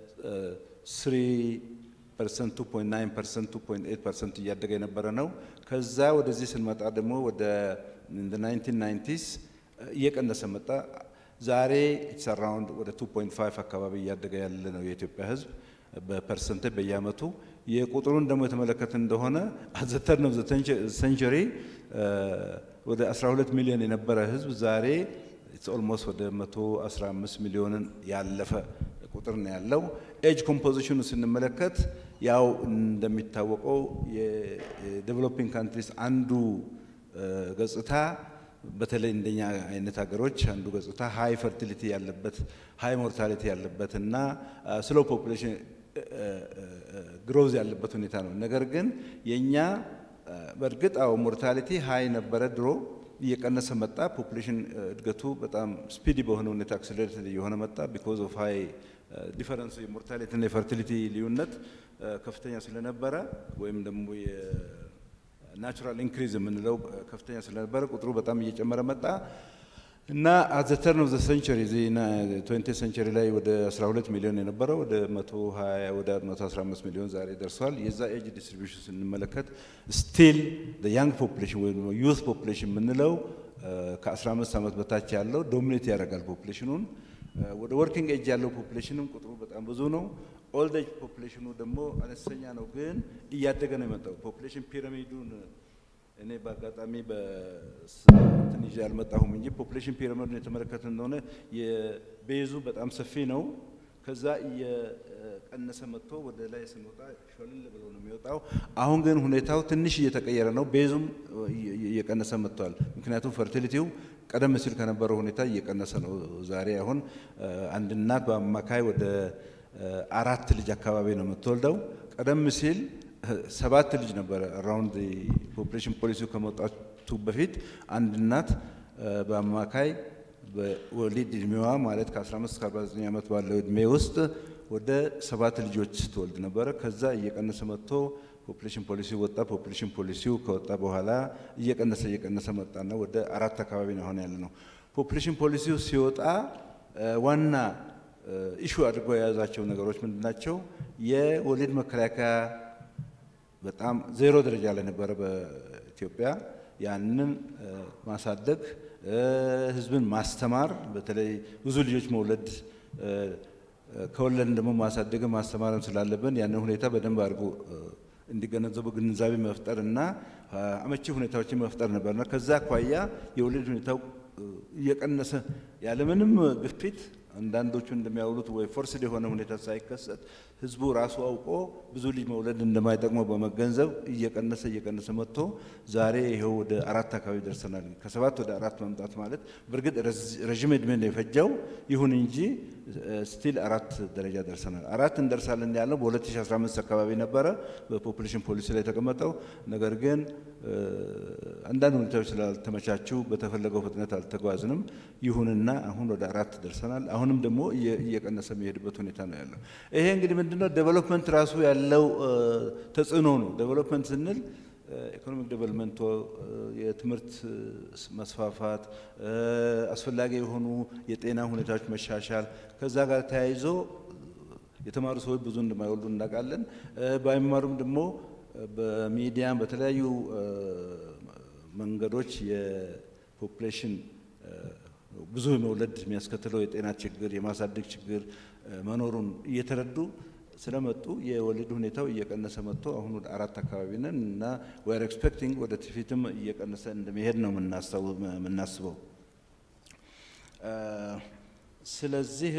3%፣ 2.9%፣ 2.8% እያደገ የነበረ ነው። ከዛ ወደዚህ ስንመጣ ደግሞ ወደ 1990s እየቀነሰ መጣ። ዛሬ ኢትስ አራውንድ ወደ 2.5 አካባቢ እያደገ ያለ ነው የኢትዮጵያ ሕዝብ በፐርሰንት በየአመቱ። የቁጥሩን ደግሞ የተመለከተ እንደሆነ አት ዘ ተርን ኦፍ ዘ ሴንቸሪ ወደ 12 ሚሊዮን የነበረ ሕዝብ ዛሬ ኢትስ ኦልሞስት ወደ 115 ሚሊዮንን ያለፈ ቁጥር ነው ያለው። ኤጅ ኮምፖዚሽኑ ስንመለከት ያው እንደሚታወቀው የዴቨሎፒንግ ካንትሪስ አንዱ ገጽታ በተለይ እንደኛ አይነት ሀገሮች አንዱ ገጽታ ሃይ ፈርቲሊቲ ያለበት፣ ሃይ ሞርታሊቲ ያለበት እና ስሎ ፖፑሌሽን ግሮዝ ያለበት ሁኔታ ነው። ነገር ግን የኛ በእርግጥ ሞርታሊቲ ሃይ ነበረ ድሮ፣ እየቀነሰ መጣ። ፖፑሌሽን እድገቱ በጣም ስፒዲ በሆነ ሁኔታ አክሰለሬትድ እየሆነ መጣ። ቢኮዝ ኦፍ ሃይ ዲፈረንስ የሞርታሊቲ እና የፈርቲሊቲ ልዩነት ከፍተኛ ስለነበረ ወይም ደግሞ የናቹራል ኢንክሪዝ የምንለው ከፍተኛ ስለነበረ ቁጥሩ በጣም እየጨመረ መጣ። እና at the turn of the century ዜና 20th century ላይ ወደ 12 ሚሊዮን የነበረው ወደ 120 ወደ 115 ሚሊዮን ዛሬ ደርሷል። የዛ ኤጅ ዲስትሪቢዩሽን ስንመለከት still the young population ወይ youth population ምንለው ከ15 ዓመት በታች ያለው ዶሚኔት ያደርጋል ፖፑሌሽኑን። ወደ ወርኪንግ ኤጅ ያለው ፖፑሌሽንም ቁጥሩ በጣም ብዙ ነው። ኦልድ ኤጅ ፖፑሌሽኑ ደግሞ አነስተኛ ነው፣ ግን እያደገ ነው የመጣው። ፖፑሌሽን ፒራሚዱን እኔ በአጋጣሚ በትንሽ ያልመጣሁም እንጂ ፖፑሌሽን ፒራሚዱን የተመለከትን እንደሆነ የቤዙ በጣም ሰፊ ነው። ከዛ እየቀነሰ መጥቶ ወደ ላይ ስንወጣ ሾልል ብሎ ነው የሚወጣው። አሁን ግን ሁኔታው ትንሽ እየተቀየረ ነው፣ ቤዙም እየቀነሰ መጥቷል። ምክንያቱም ፈርቲሊቲው ቀደም ሲል ከነበረው ሁኔታ እየቀነሰ ነው። ዛሬ አሁን አንድ እናት በአማካይ ወደ 4 ልጅ አካባቢ ነው የምትወልደው። ቀደም ሲል 7 ልጅ ነበር። አራውንድ ፖፑሌሽን ፖሊሲው ከመውጣቱ በፊት አንድ እናት በአማካይ በወሊድ እድሜዋ ማለት ከ15 እስከ 49 ዓመት ባለው እድሜ ውስጥ ወደ 7 ልጆች ትወልድ ነበር። ከዛ እየቀነሰ መጥቶ ፖፑሌሽን ፖሊሲው ወጣ። ፖፑሌሽን ፖሊሲው ከወጣ በኋላ እየቀነሰ መጣና ወደ 4 አካባቢ ነው አሁን ያለነው። ፖፑሌሽን ፖሊሲው ሲወጣ ዋና ኢሹ አድርጎ የያዛቸው ነገሮች ምንድናቸው? የወሊድ መከላከያ በጣም ዜሮ ደረጃ ላይ ነበረ በኢትዮጵያ። ያንን ማሳደግ፣ ህዝብን ማስተማር፣ በተለይ ብዙ ልጆች መውለድ ከወለድን ደግሞ ማሳደግም ማስተማርም ስላለብን ያንን ሁኔታ በደንብ አድርጎ እንዲገነዘቡ ግንዛቤ መፍጠር እና አመቺ ሁኔታዎችን መፍጠር ነበርና ከዛ አኳያ የወሊድ ሁኔታው እየቀነሰ ያለምንም ግፊት አንዳንዶቹ እንደሚያውሉት ወይ ፎርስድ የሆነ ሁኔታ ሳይከሰት ህዝቡ ራሱ አውቆ ብዙ ልጅ መውለድ እንደማይጠቅመው በመገንዘብ እየቀነሰ መጥቶ ዛሬ ይሄው ወደ 4 አካባቢ ደርሰናል። ከ7 ወደ 4 መምጣት ማለት በርግጥ ረጅም እድሜ ነው የፈጀው። ይሁን እንጂ ስቲል 4 ደረጃ ደርሰናል። 4 እንደርሳለን ያለው በ2015 አካባቢ ነበረ በፖፑሌሽን ፖሊሲ ላይ የተቀመጠው። ነገር ግን አንዳንድ ሁኔታዎች ስላልተመቻቹ በተፈለገው ፍጥነት አልተጓዝንም። ይሁንና አሁን ወደ 4 ደርሰናል። አሁንም ደግሞ እየቀነሰ የሚሄድበት ሁኔታ ነው ያለው። ይሄ እንግዲህ ምንድነው ዴቨሎፕመንት ራሱ ያለው ተጽዕኖ ነው። ዴቨሎፕመንት ስንል ኢኮኖሚክ ዴቨሎፕመንት፣ የትምህርት መስፋፋት፣ አስፈላጊ የሆኑ የጤና ሁኔታዎች መሻሻል፣ ከዛ ጋር ተያይዞ የተማሩ ሰዎች ብዙ እንደማይወልዱ እናውቃለን። ባይማሩም ደግሞ በሚዲያም በተለያዩ መንገዶች የፖፑሌሽን ብዙ መውለድ የሚያስከትለው የጤና ችግር፣ የማሳደግ ችግር መኖሩን እየተረዱ ስለመጡ የወሊድ ሁኔታው እየቀነሰ መጥቶ አሁን ወደ 4 አካባቢ ነን እና we are expecting ወደ ፊትም እየቀነሰ እንደሚሄድ ነው የምናስበው። ስለዚህ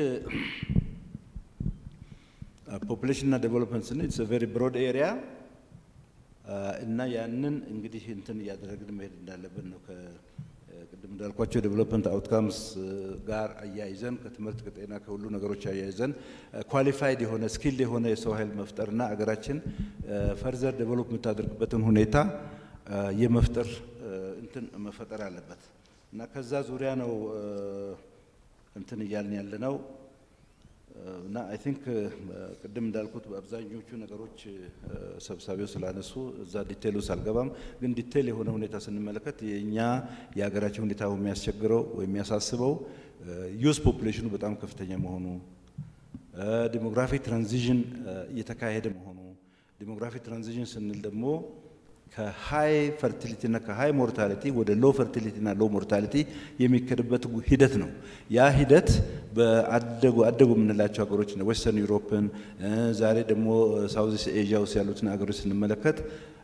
ፖፑሌሽን እና ዴቨሎፕመንት ስንል it's a very broad area እና ያንን እንግዲህ እንትን እያደረግን መሄድ እንዳለብን ነው። ቅድም እንዳልኳቸው ዴቨሎፕመንት አውትካምስ ጋር አያይዘን ከትምህርት ከጤና ከሁሉ ነገሮች አያይዘን ኳሊፋይድ የሆነ ስኪልድ የሆነ የሰው ኃይል መፍጠርና አገራችን ፈርዘር ዴቨሎፕ የምታደርግበትን ሁኔታ የመፍጠር እንትን መፈጠር አለበት እና ከዛ ዙሪያ ነው እንትን እያልን ያለነው እና አይ ቲንክ ቅድም እንዳልኩት በአብዛኞቹ ነገሮች ሰብሳቢው ስላነሱ እዛ ዲቴይሉ ሳልገባም፣ ግን ዲቴይል የሆነ ሁኔታ ስንመለከት የኛ የሀገራችን ሁኔታው የሚያስቸግረው ወይ የሚያሳስበው ዩዝ ፖፑሌሽኑ በጣም ከፍተኛ መሆኑ፣ ዲሞግራፊክ ትራንዚሽን እየተካሄደ መሆኑ። ዲሞግራፊክ ትራንዚሽን ስንል ደግሞ ከሃይ ፈርቲሊቲ እና ከሃይ ሞርታሊቲ ወደ ሎ ፈርቲሊቲ እና ሎ ሞርታሊቲ የሚከድበት ሂደት ነው። ያ ሂደት በአደጉ የምንላቸው ሀገሮች ነው ዌስተርን ዩሮፕን፣ ዛሬ ደግሞ ሳውዝ ኤዥያ ውስጥ ያሉትን ሀገሮች ስንመለከት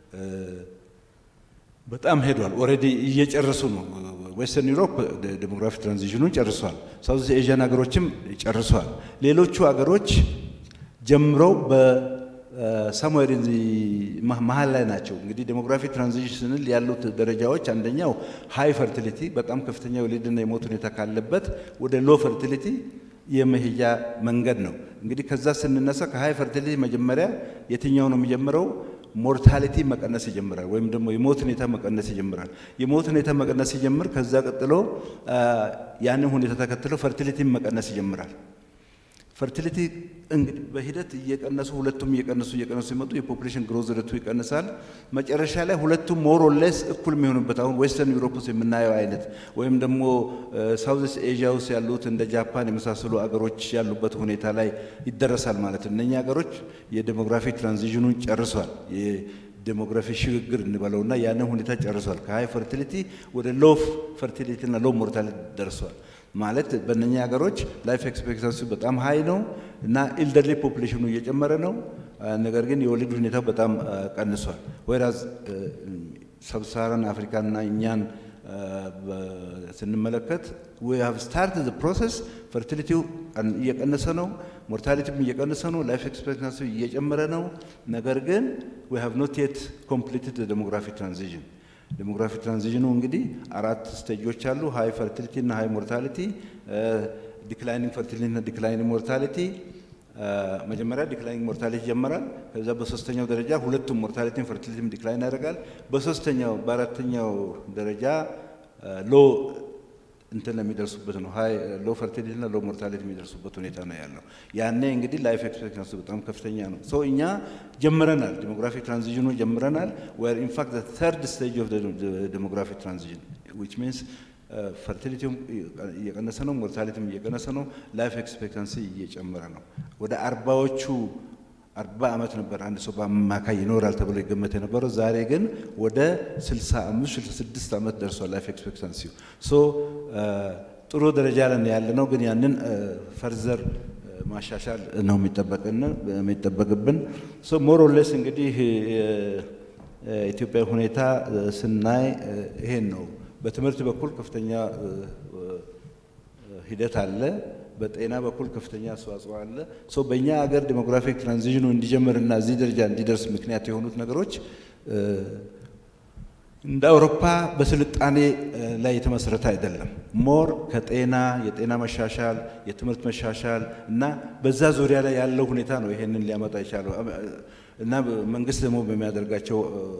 በጣም ሄዷል። ኦልሬዲ እየጨረሱ ነው። ዌስተርን ዩሮፕ ዴሞግራፊክ ትራንዚሽኑን ጨርሷል። ሳውዝ ኤዥያን ሀገሮችም ጨርሷል። ሌሎቹ ሀገሮች ጀምረው ሰምዌር መሀል ላይ ናቸው። እንግዲህ ዴሞግራፊክ ትራንዚሽን ስንል ያሉት ደረጃዎች አንደኛው ሃይ ፈርቲሊቲ በጣም ከፍተኛ የወሊድና የሞት ሁኔታ ካለበት ወደ ሎ ፈርቲሊቲ የመሄጃ መንገድ ነው። እንግዲህ ከዛ ስንነሳ ከሃይ ፈርቲሊቲ መጀመሪያ የትኛው ነው የሚጀምረው? ሞርታሊቲ መቀነስ ይጀምራል፣ ወይም ደግሞ የሞት ሁኔታ መቀነስ ይጀምራል። የሞት ሁኔታ መቀነስ ይጀምር፣ ከዛ ቀጥሎ ያንን ሁኔታ ተከትሎ ፈርቲሊቲ መቀነስ ይጀምራል። ፈርቲሊቲ እንግዲህ በሂደት እየቀነሱ ሁለቱም እየቀነሱ ሲመጡ የፖፑሌሽን ግሮዝ ሬቱ ይቀንሳል መጨረሻ ላይ ሁለቱም ሞር ኦር ሌስ እኩል የሚሆኑበት አሁን ዌስተርን ዩሮፕ ውስጥ የምናየው አይነት ወይም ደግሞ ሳውዝ ኤዥያ ውስጥ ያሉት እንደ ጃፓን የመሳሰሉ አገሮች ያሉበት ሁኔታ ላይ ይደረሳል ማለት ነው እነኛ አገሮች የዴሞግራፊክ ትራንዚሽኑን ጨርሷል የዴሞግራፊ ሽግግር እንበለውና ያንን ሁኔታ ጨርሷል ከሃይ ፈርቲሊቲ ወደ ሎው ፈርቲሊቲ እና ሎው ሞርታሊቲ ደርሷል ማለት በእነኛ ሀገሮች ላይፍ ኤክስፔክታንሲ በጣም ሃይ ነው እና ኢልደርሊ ፖፑሌሽኑ እየጨመረ ነው ነገር ግን የወሊድ ሁኔታው በጣም ቀንሷል ወይራዝ ሰብሳራን አፍሪካና እኛን ስንመለከት we have started the process fertility እየቀነሰ ነው mortality እየቀነሰ ነው life expectancy እየጨመረ ነው ነገር ግን we have not yet completed the demographic transition demographic transition እንግዲህ አራት ስቴጆች አሉ high fertility እና high mortality declining fertility እና declining mortality መጀመሪያ declining mortality ጀመራል ከዛ በሶስተኛው ደረጃ ሁለቱም mortality እና fertility decline ያደርጋል በሶስተኛው በአራተኛው ደረጃ low እንትን ለሚደርሱበት ነው ሃይ ሎው ፈርቲሊቲ እና ሎው ሞርታሊቲ የሚደርሱበት ሁኔታ ነው ያለው ያኔ እንግዲህ ላይፍ ኤክስፔክታንሲ በጣም ከፍተኛ ነው ሶ እኛ ጀምረናል ዴሞግራፊክ ትራንዚሽኑ ጀምረናል where in fact the third stage of the demographic transition which means fertility እየቀነሰ ነው ሞርታሊቲም እየቀነሰ ነው ላይፍ ኤክስፔክታንሲ እየጨመረ ነው ወደ 40 ዓመት ነበር አንድ ሰው በአማካይ ይኖራል ተብሎ ይገመት የነበረው ዛሬ ግን ወደ 65 66 ዓመት ደርሷል ላይፍ ኤክስፔክታንሲ ሶ ጥሩ ደረጃ ላይ ያለነው ግን ያንን ፈርዘር ማሻሻል ነው የሚጠበቅብን ሶ ሞር ኦር ሌስ እንግዲህ ኢትዮጵያ ሁኔታ ስናይ ይሄን ነው በትምህርት በኩል ከፍተኛ ሂደት አለ በጤና በኩል ከፍተኛ አስተዋጽኦ አለ ሶ በእኛ ሀገር ዴሞግራፊክ ትራንዚሽኑ እንዲጀምርና እዚህ ደረጃ እንዲደርስ ምክንያት የሆኑት ነገሮች እንደ አውሮፓ በስልጣኔ ላይ የተመሰረተ አይደለም ሞር ከጤና የጤና መሻሻል የትምህርት መሻሻል እና በዛ ዙሪያ ላይ ያለው ሁኔታ ነው ይሄንን ሊያመጣ ይችላል እና መንግስት ደግሞ በሚያደርጋቸው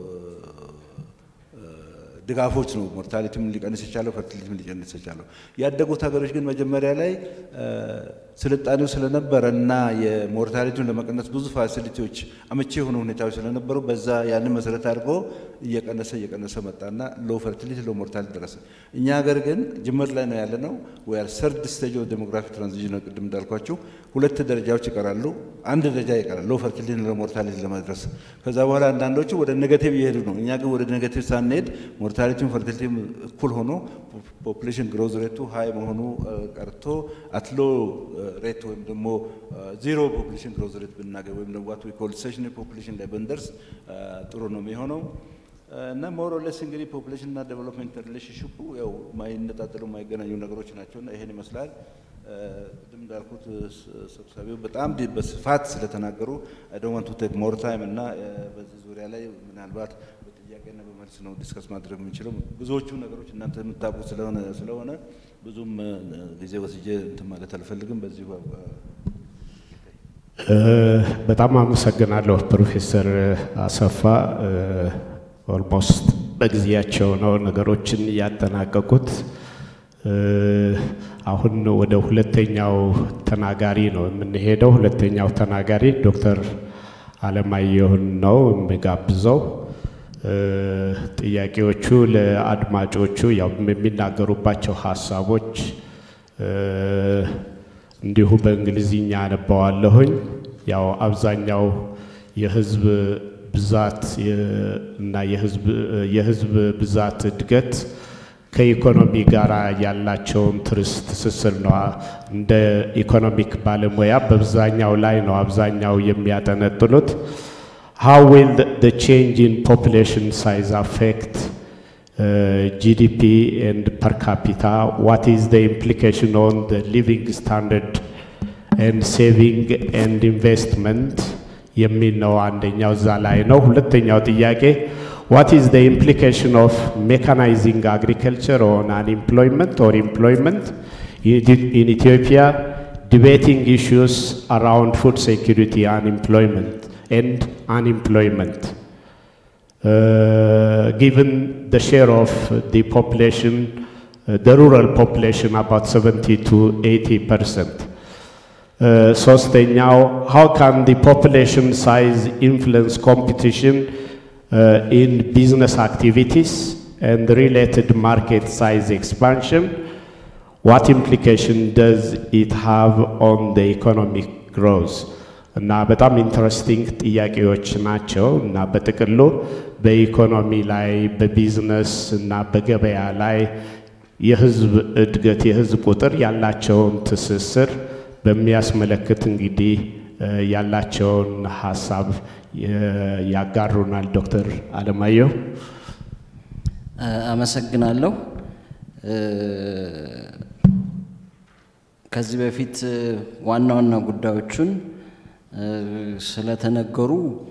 ድጋፎች ነው ሞርታሊቲም ሊቀንስ ይችላል ፈርቲሊቲም ሊቀንስ ይችላል ያደጉት ሀገሮች ግን መጀመሪያ ላይ ስልጣኔው ስለነበረና የሞርታሊቲውን ለመቀነስ ብዙ ፋሲሊቲዎች አመቺ የሆኑ ሁኔታዎች ስለነበሩ በዛ ያንን መሰረት አድርጎ እየቀነሰ መጣና ሎው ፈርቲሊቲ ሎው ሞርታሊቲ ደረሰ እኛ ሀገር ግን ጅምር ላይ ነው ያለነው we are third stage of demographic transition ቅድም እንዳልኳችሁ ሁለት ደረጃዎች ይቀራሉ አንድ ደረጃ ይቀራል ሎው ፈርቲሊቲ ሎው ሞርታሊቲ ለመድረስ ከዛ በኋላ አንዳንዶቹ ወደ ኔጌቲቭ ይሄዱ ነው እኛ ግን ወደ ኔጌቲቭ ሳንሄድ ሞርታሊቲም ፈርቲሊቲም እኩል ሆኖ ፖፑሌሽን ግሮዝ ሬቱ ሃይ መሆኑ ቀርቶ አትሎ ሬት ወይም ደግሞ ዜሮ ፖፑሌሽን ግሮዝ ሬት ብናገኝ ወይም ደግሞ what we call stationary population ላይ ብንደርስ ጥሩ ነው የሚሆነው እና ሞር ኦር ሌስ እንግዲህ ፖፑሌሽን እና ዴቨሎፕመንት ሪሌሽንሺፑ ያው ማይነጣጠሉ ማይገናኙ ነገሮች ናቸውና ይሄን ይመስላል ቅድም እንዳልኩት ሰብሳቢው በጣም በስፋት ስለተናገሩ I don't want to take more time እና በዚህ ዙሪያ ላይ ምናልባት በጥያቄና በመልስ ነው ዲስከስ ማድረግ የምንችለው ብዙዎቹ ነገሮች እናንተ የምታውቁ ስለሆነ ብዙም ጊዜ ወስጄ እንትን ማለት አልፈልግም በዚህ በጣም አመሰግናለሁ ፕሮፌሰር አሰፋ ኦልሞስት በጊዜያቸው ነው ነገሮችን ያጠናቀቁት አሁን ወደ ሁለተኛው ተናጋሪ ነው የምንሄደው ሁለተኛው ተናጋሪ ዶክተር አለማየሁን ነው የሚጋብዘው ጥያቄዎቹ ለአድማጮቹ ያው የሚናገሩባቸው ሐሳቦች እንዲሁ በእንግሊዝኛ አነባዋለሁኝ ያው አብዛኛው የህዝብ ብዛት እና የህዝብ ብዛት እድገት ከኢኮኖሚ ጋር ያላቸውን ትስስር ነው እንደ ኢኮኖሚክ ባለሙያ በብዛኛው ላይ ነው አብዛኛው የሚያጠነጥኑት how will the change in population size affect GDP and per capita what is the implication on the living standard and saving and investment የሚል ነው አንደኛው ዛላይ ነው ሁለተኛው ጥያቄ what is the implication of mechanizing agriculture on unemployment or employment in Ethiopia debating issues around food security and unemployment given the share of the population the rural population about 70 to 80% ሶስተኛው how can the population size influence competition in business activities and related market size expansion? What implication does it have on the economic growth? እና በጣም ኢንትረስቲንግ ጥያቄዎች ናቸው እና በጥቅሉ በኢኮኖሚ ላይ በቢዝነስ እና በገበያ ላይ የህዝብ እድገት የህዝብ ቁጥር ያላቸውን ትስስር በሚያስመለክት እንግዲህ ያላቸውን ሐሳብ ያጋሩናል ዶክተር አለማየሁ። አመሰግናለሁ። ከዚህ በፊት ዋና ዋና ጉዳዮችን ስለተነገሩ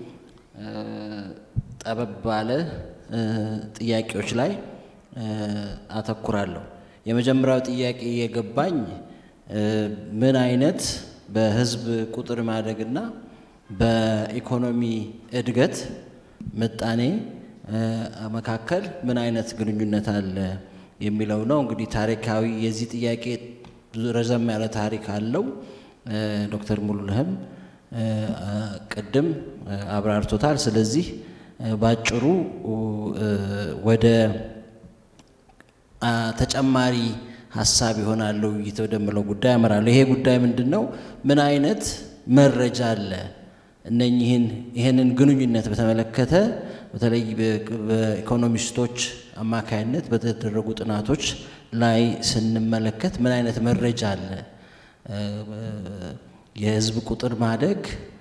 ጠበብ ባለ ጥያቄዎች ላይ አተኩራለሁ። የመጀመሪያው ጥያቄ የገባኝ ምን አይነት በህዝብ ቁጥር ማደግና በኢኮኖሚ እድገት ምጣኔ መካከል ምን አይነት ግንኙነት አለ የሚለው ነው። እንግዲህ ታሪካዊ የዚህ ጥያቄ ረዘም ያለ ታሪክ አለው። ዶክተር ሙሉነህም ቅድም አብራርቶታል። ስለዚህ ባጭሩ ወደ ተጨማሪ ሐሳብ ይሆናል ወደምለው ጉዳይ አመራለሁ። ይሄ ጉዳይ ምንድነው? ምን አይነት መረጃ አለ ይሄንን ግንኙነት በተመለከተ በተለይ በኢኮኖሚስቶች አማካይነት በተደረጉ ጥናቶች ላይ ስንመለከት ምን አይነት መረጃ አለ? የህዝብ ቁጥር ማደግ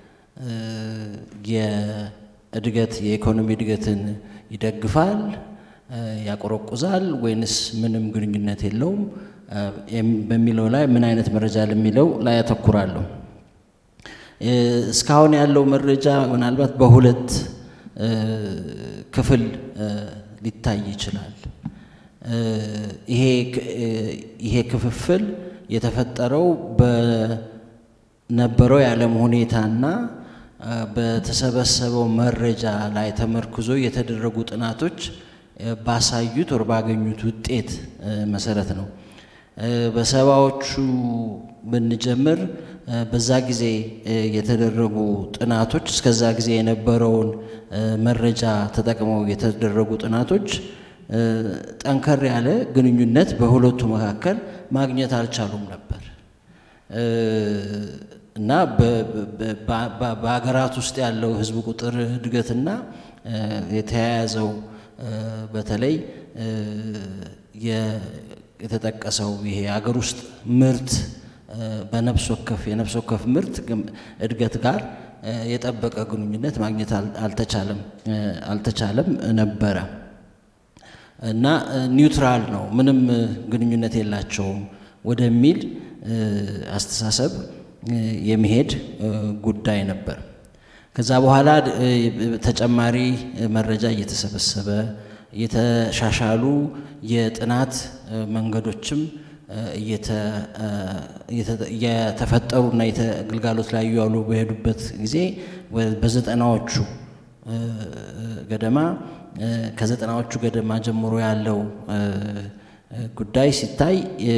የእድገት የኢኮኖሚ እድገትን ይደግፋል ያቆረቁዛል ወይንስ ምንም ግንኙነት የለውም በሚለው ላይ ምን አይነት መረጃ ለሚለው ላይ ያተኩራለሁ። እስካሁን ያለው መረጃ ምናልባት በሁለት ክፍል ሊታይ ይችላል። ይሄ ክፍፍል የተፈጠረው በነበረው የዓለም ሁኔታና በተሰበሰበው መረጃ ላይ ተመርኩዞ የተደረጉ ጥናቶች ባሳዩት ወር ባገኙት ውጤት መሰረት ነው። በሰባዎቹ ብንጀምር በዛ ጊዜ የተደረጉ ጥናቶች እስከዛ ጊዜ የነበረውን መረጃ ተጠቅመው የተደረጉ ጥናቶች ጠንከር ያለ ግንኙነት በሁለቱ መካከል ማግኘት አልቻሉም ነበር እና በአገራት ውስጥ ያለው ህዝብ ቁጥር እድገትና የተያያዘው በተለይ የተጠቀሰው ይሄ አገር ውስጥ ምርት በነፍስ ወከፍ ምርት እድገት ጋር የጠበቀ ግንኙነት ማግኘት አልተቻለም ነበረ እና ኒውትራል ነው ምንም ግንኙነት የላቸውም ወደሚል አስተሳሰብ የሚሄድ ጉዳይ ነበር። ከዛ በኋላ ተጨማሪ መረጃ እየተሰበሰበ የተሻሻሉ የጥናት መንገዶችም የተፈጠሩና የተግልጋሎት ላይ ያሉ በሄዱበት ጊዜ በዘጠናዎቹ ገደማ ከዘጠናዎቹ ገደማ ጀምሮ ያለው ጉዳይ ሲታይ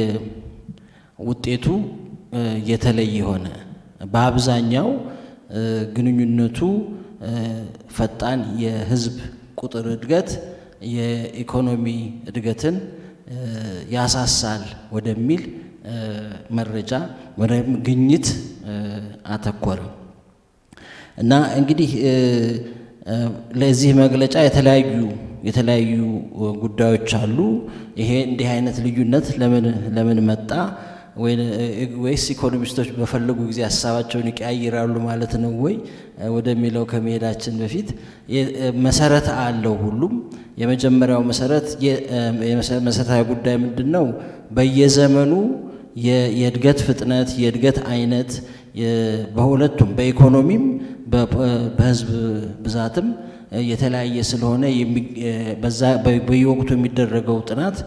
ውጤቱ የተለየ ሆነ። በአብዛኛው ግንኙነቱ ፈጣን የህዝብ ቁጥር እድገት የኢኮኖሚ እድገትን ያሳሳል ወደሚል መረጃ ወይም ግኝት አተኮረ እና እንግዲህ ለዚህ መግለጫ የተለያዩ ጉዳዮች አሉ። ይሄ እንዲህ አይነት ልዩነት ለምን መጣ ወይስ ኢኮኖሚስቶች በፈለጉ ጊዜ ሐሳባቸውን ይቀያይራሉ ማለት ነው ወይ ወደሚለው ከመሄዳችን በፊት መሰረት አለው ሁሉም። የመጀመሪያው መሰረታዊ ጉዳይ ምንድነው? በየዘመኑ የእድገት ፍጥነት የእድገት አይነት በሁለቱም በኢኮኖሚም በህዝብ ብዛትም የተለያየ ስለሆነ በየወቅቱ የሚደረገው ጥናት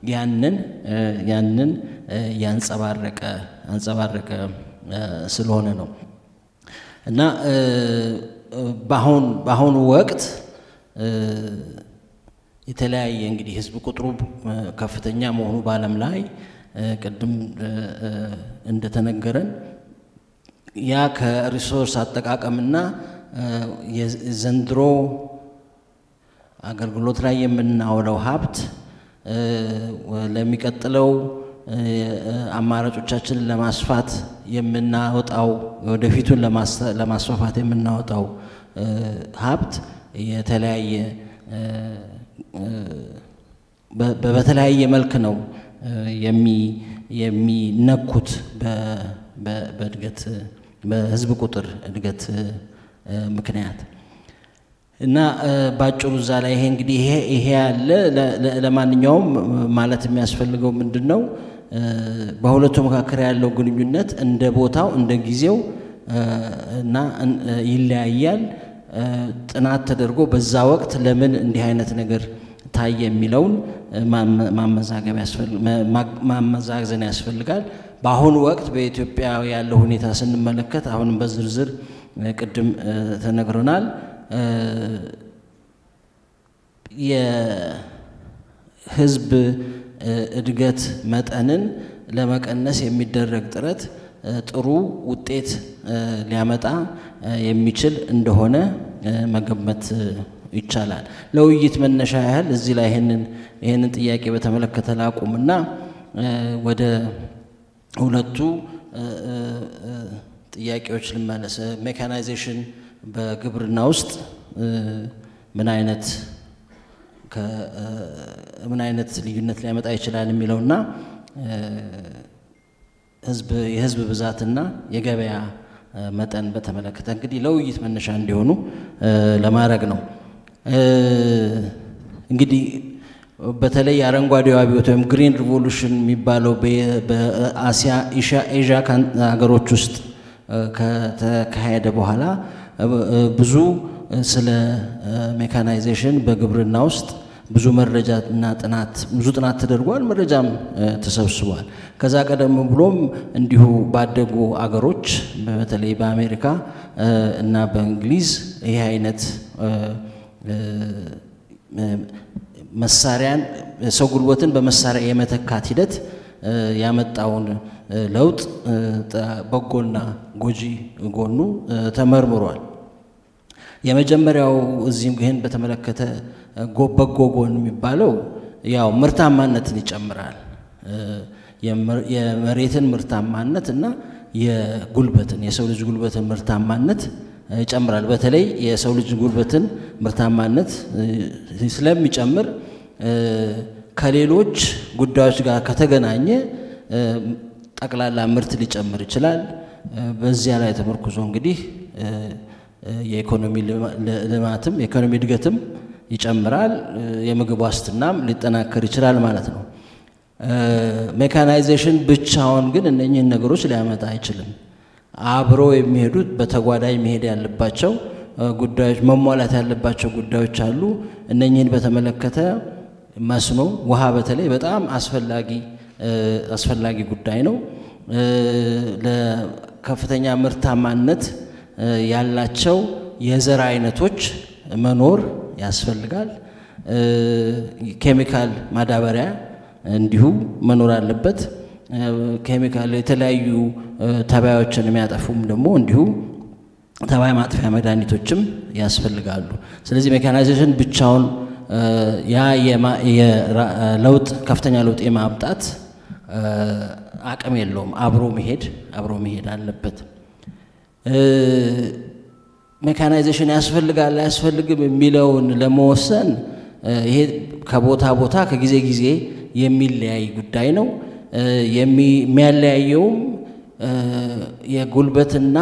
ያንን ያንጸባረቀ ስለሆነ ነው እና በአሁኑ ወቅት የተለያየ እንግዲህ ህዝብ ቁጥሩ ከፍተኛ መሆኑ በዓለም ላይ ቅድም እንደተነገረን ያ ከሪሶርስ አጠቃቀምና የዘንድሮ አገልግሎት ላይ የምናውለው ሀብት ለሚቀጥለው አማራጮቻችንን ለማስፋት የምናወጣው ወደፊቱን ለማስፋፋት የምናወጣው ሀብት የተለያየ በተለያየ መልክ ነው የሚነኩት በእድገት በህዝብ ቁጥር እድገት ምክንያት እና ባጭሩ እዛ ላይ ይሄ እንግዲህ ይሄ ያለ ለማንኛውም ማለት የሚያስፈልገው ምንድነው በሁለቱ መካከል ያለው ግንኙነት እንደ ቦታው እንደ ጊዜው እና ይለያያል ጥናት ተደርጎ በዛ ወቅት ለምን እንዲህ አይነት ነገር ታየ የሚለውን ማመዛዘን ያስፈልጋል በአሁኑ ወቅት በኢትዮጵያ ያለው ሁኔታ ስንመለከት አሁንም በዝርዝር ቅድም ተነግሮናል የህዝብ እድገት መጠንን ለመቀነስ የሚደረግ ጥረት ጥሩ ውጤት ሊያመጣ የሚችል እንደሆነ መገመት ይቻላል ለውይይት መነሻ ያህል እዚህ ላይ ይሄንን ጥያቄ በተመለከተ ላቁምና ወደ ሁለቱ ጥያቄዎች ልመለስ ሜካናይዜሽን በግብርና ውስጥ ምን አይነት ልዩነት ሊያመጣ ይችላል የሚለውና የህዝብ ብዛትና የገበያ መጠን በተመለከተ እንግዲህ ለውይይት መነሻ እንዲሆኑ ለማድረግ ነው እንግዲህ በተለይ አረንጓዴው አብዮት ወይም ግሪን ሪቮሉሽን የሚባለው በአሲያ ኤዥያ ሀገሮች ውስጥ ከተካሄደ በኋላ ብዙ ስለ ሜካናይዜሽን በግብርና ውስጥ ብዙ መረጃና ጥናት ተደርጓል መረጃም ተሰብስቧል ከዛ ቀደም ብሎም እንዲሁ ባደጉ አገሮች በተለይ በአሜሪካ እና በእንግሊዝ ይሄ አይነት መሳሪያን ሰው ጉልበትን በመሳሪያ የመተካት ሂደት ያመጣውን ለውጥ በጎና ጎጂ ጎኑ ተመርምሯል የመጀመሪያው እዚህም ይሄን በተመለከተ በጎ ጎን የሚባለው ያው ምርታማነትን ይጨምራል የመሬትን ምርታማነት እና የሰው ልጅ ጉልበትን ምርታማነት ይጨምራል በተለይ የሰው ልጅ ጉልበትን ምርታማነት ስለሚጨምር ከሌሎች ጉዳዮች ጋር ከተገናኘ ጠቅላላ ምርት ሊጨምር ይችላል በዚያ ላይ ተመርኩዞ እንግዲህ የኢኮኖሚ ልማትም የኢኮኖሚ እድገትም ይጨምራል የምግብ ዋስትናም ሊጠናከር ይችላል ማለት ነው ሜካናይዜሽን ብቻውን ግን እነኚህን ነገሮች ሊያመጣ አይችልም አብሮ የሚሄዱት በተጓዳኝ መሄድ ያለባቸው ጉዳዮች መሟላት ያለባቸው ጉዳዮች አሉ እነኚህን በተመለከተ መስኖ ውሃ በተለይ በጣም አስፈላጊ ጉዳይ ነው ለከፍተኛ ምርታማነት ያላቸው የዘር አይነቶች መኖር ያስፈልጋል ኬሚካል ማዳበሪያ እንዲሁ መኖር አለበት ኬሚካል የተለያዩ ተባዮችን የሚያጠፉም ደግሞ እንዲሁ ተባይ ማጥፊያ መድኃኒቶችም ያስፈልጋሉ ስለዚህ ሜካናይዜሽን ብቻውን የለውጥ ከፍተኛ ለውጥ የማምጣት አቅም የለውም አብሮ መሄድ አለበት ሜካናይዜሽን ያስፈልጋል አያስፈልግም የሚለውን ለመወሰን ይሄ ከቦታ ከጊዜ ጊዜ የሚለያይ ጉዳይ ነው የሚያለያየውም የጉልበትና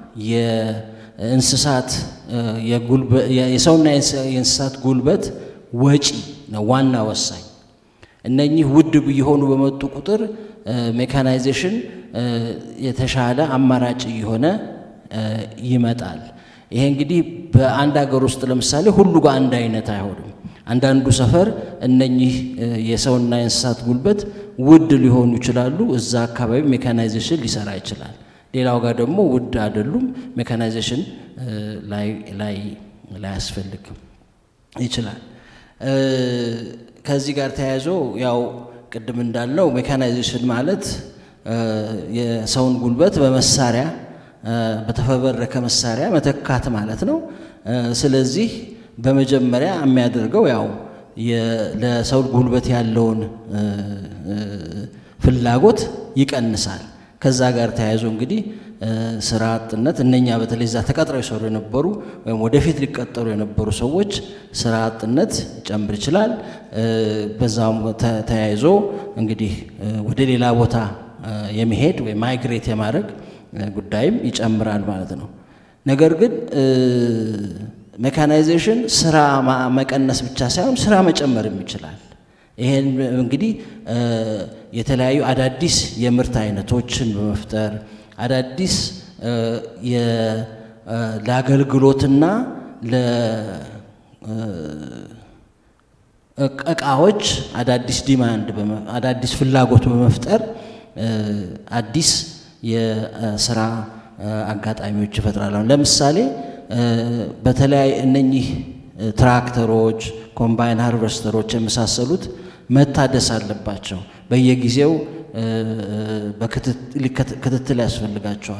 የእንስሳት የሰውና የእንስሳት ጉልበት ወጪ ነው ዋና ወሳኝ እነኚህ ውድ እየሆኑ በመጡ ቁጥር ሜካናይዜሽን የተሻለ አማራጭ የሆነ ይመጣል ይሄ እንግዲህ በአንድ ሀገር ውስጥ ለምሳሌ ሁሉ ጋር አንድ አይነት አይሆንም አንዳንዱ ሰፈር እነኚህ የሰውና የእንስሳት ጉልበት ውድ ሊሆኑ ይችላሉ እዛ አካባቢ ሜካናይዜሽን ሊሰራ ይችላል ሌላው ጋር ደግሞ ውድ አይደሉም ሜካናይዜሽን ላይ ያስፈልግ ይችላል ከዚህ ጋር ተያይዞ ያው ቅድም እንዳልነው ሜካናይዜሽን ማለት የሰውን ጉልበት በመሳሪያ በተፈበረከ መሳሪያ መተካት ማለት ነው። ስለዚህ በመጀመሪያ የሚያደርገው ያው ለሰው ጉልበት ያለውን ፍላጎት ይቀንሳል። ከዛ ጋር ተያይዞ እንግዲህ ስራ አጥነት እነኛ በተለይ እዛ ተቀጥረው ይሰሩ የነበሩ ወይም ወደፊት ሊቀጠሩ የነበሩ ሰዎች ስራ አጥነት ጨምር ይችላል። በዛም ተያይዞ እንግዲህ ወደ ሌላ ቦታ የመሄድ ወይ ማይግሬት የማድረግ ጉዳይም ይጨምራል ማለት ነው። ነገር ግን ሜካናይዜሽን ስራ መቀነስ ብቻ ሳይሆን ስራ መጨመርም ይችላል። ይሄን እንግዲህ የተለያዩ አዳዲስ የምርት አይነቶችን በመፍጠር አዳዲስ ለአገልግሎትና ለእቃዎች አዳዲስ ዲማንድ አዳዲስ ፍላጎት በመፍጠር አዲስ የስራ አጋጣሚዎች ይፈጥራሉ። ለምሳሌ በተለይ እነኚህ ትራክተሮች፣ ኮምባይን ሃርቨስተሮች የመሳሰሉት መታደስ አለባቸው። በየጊዜው ክትትል ያስፈልጋቸዋል።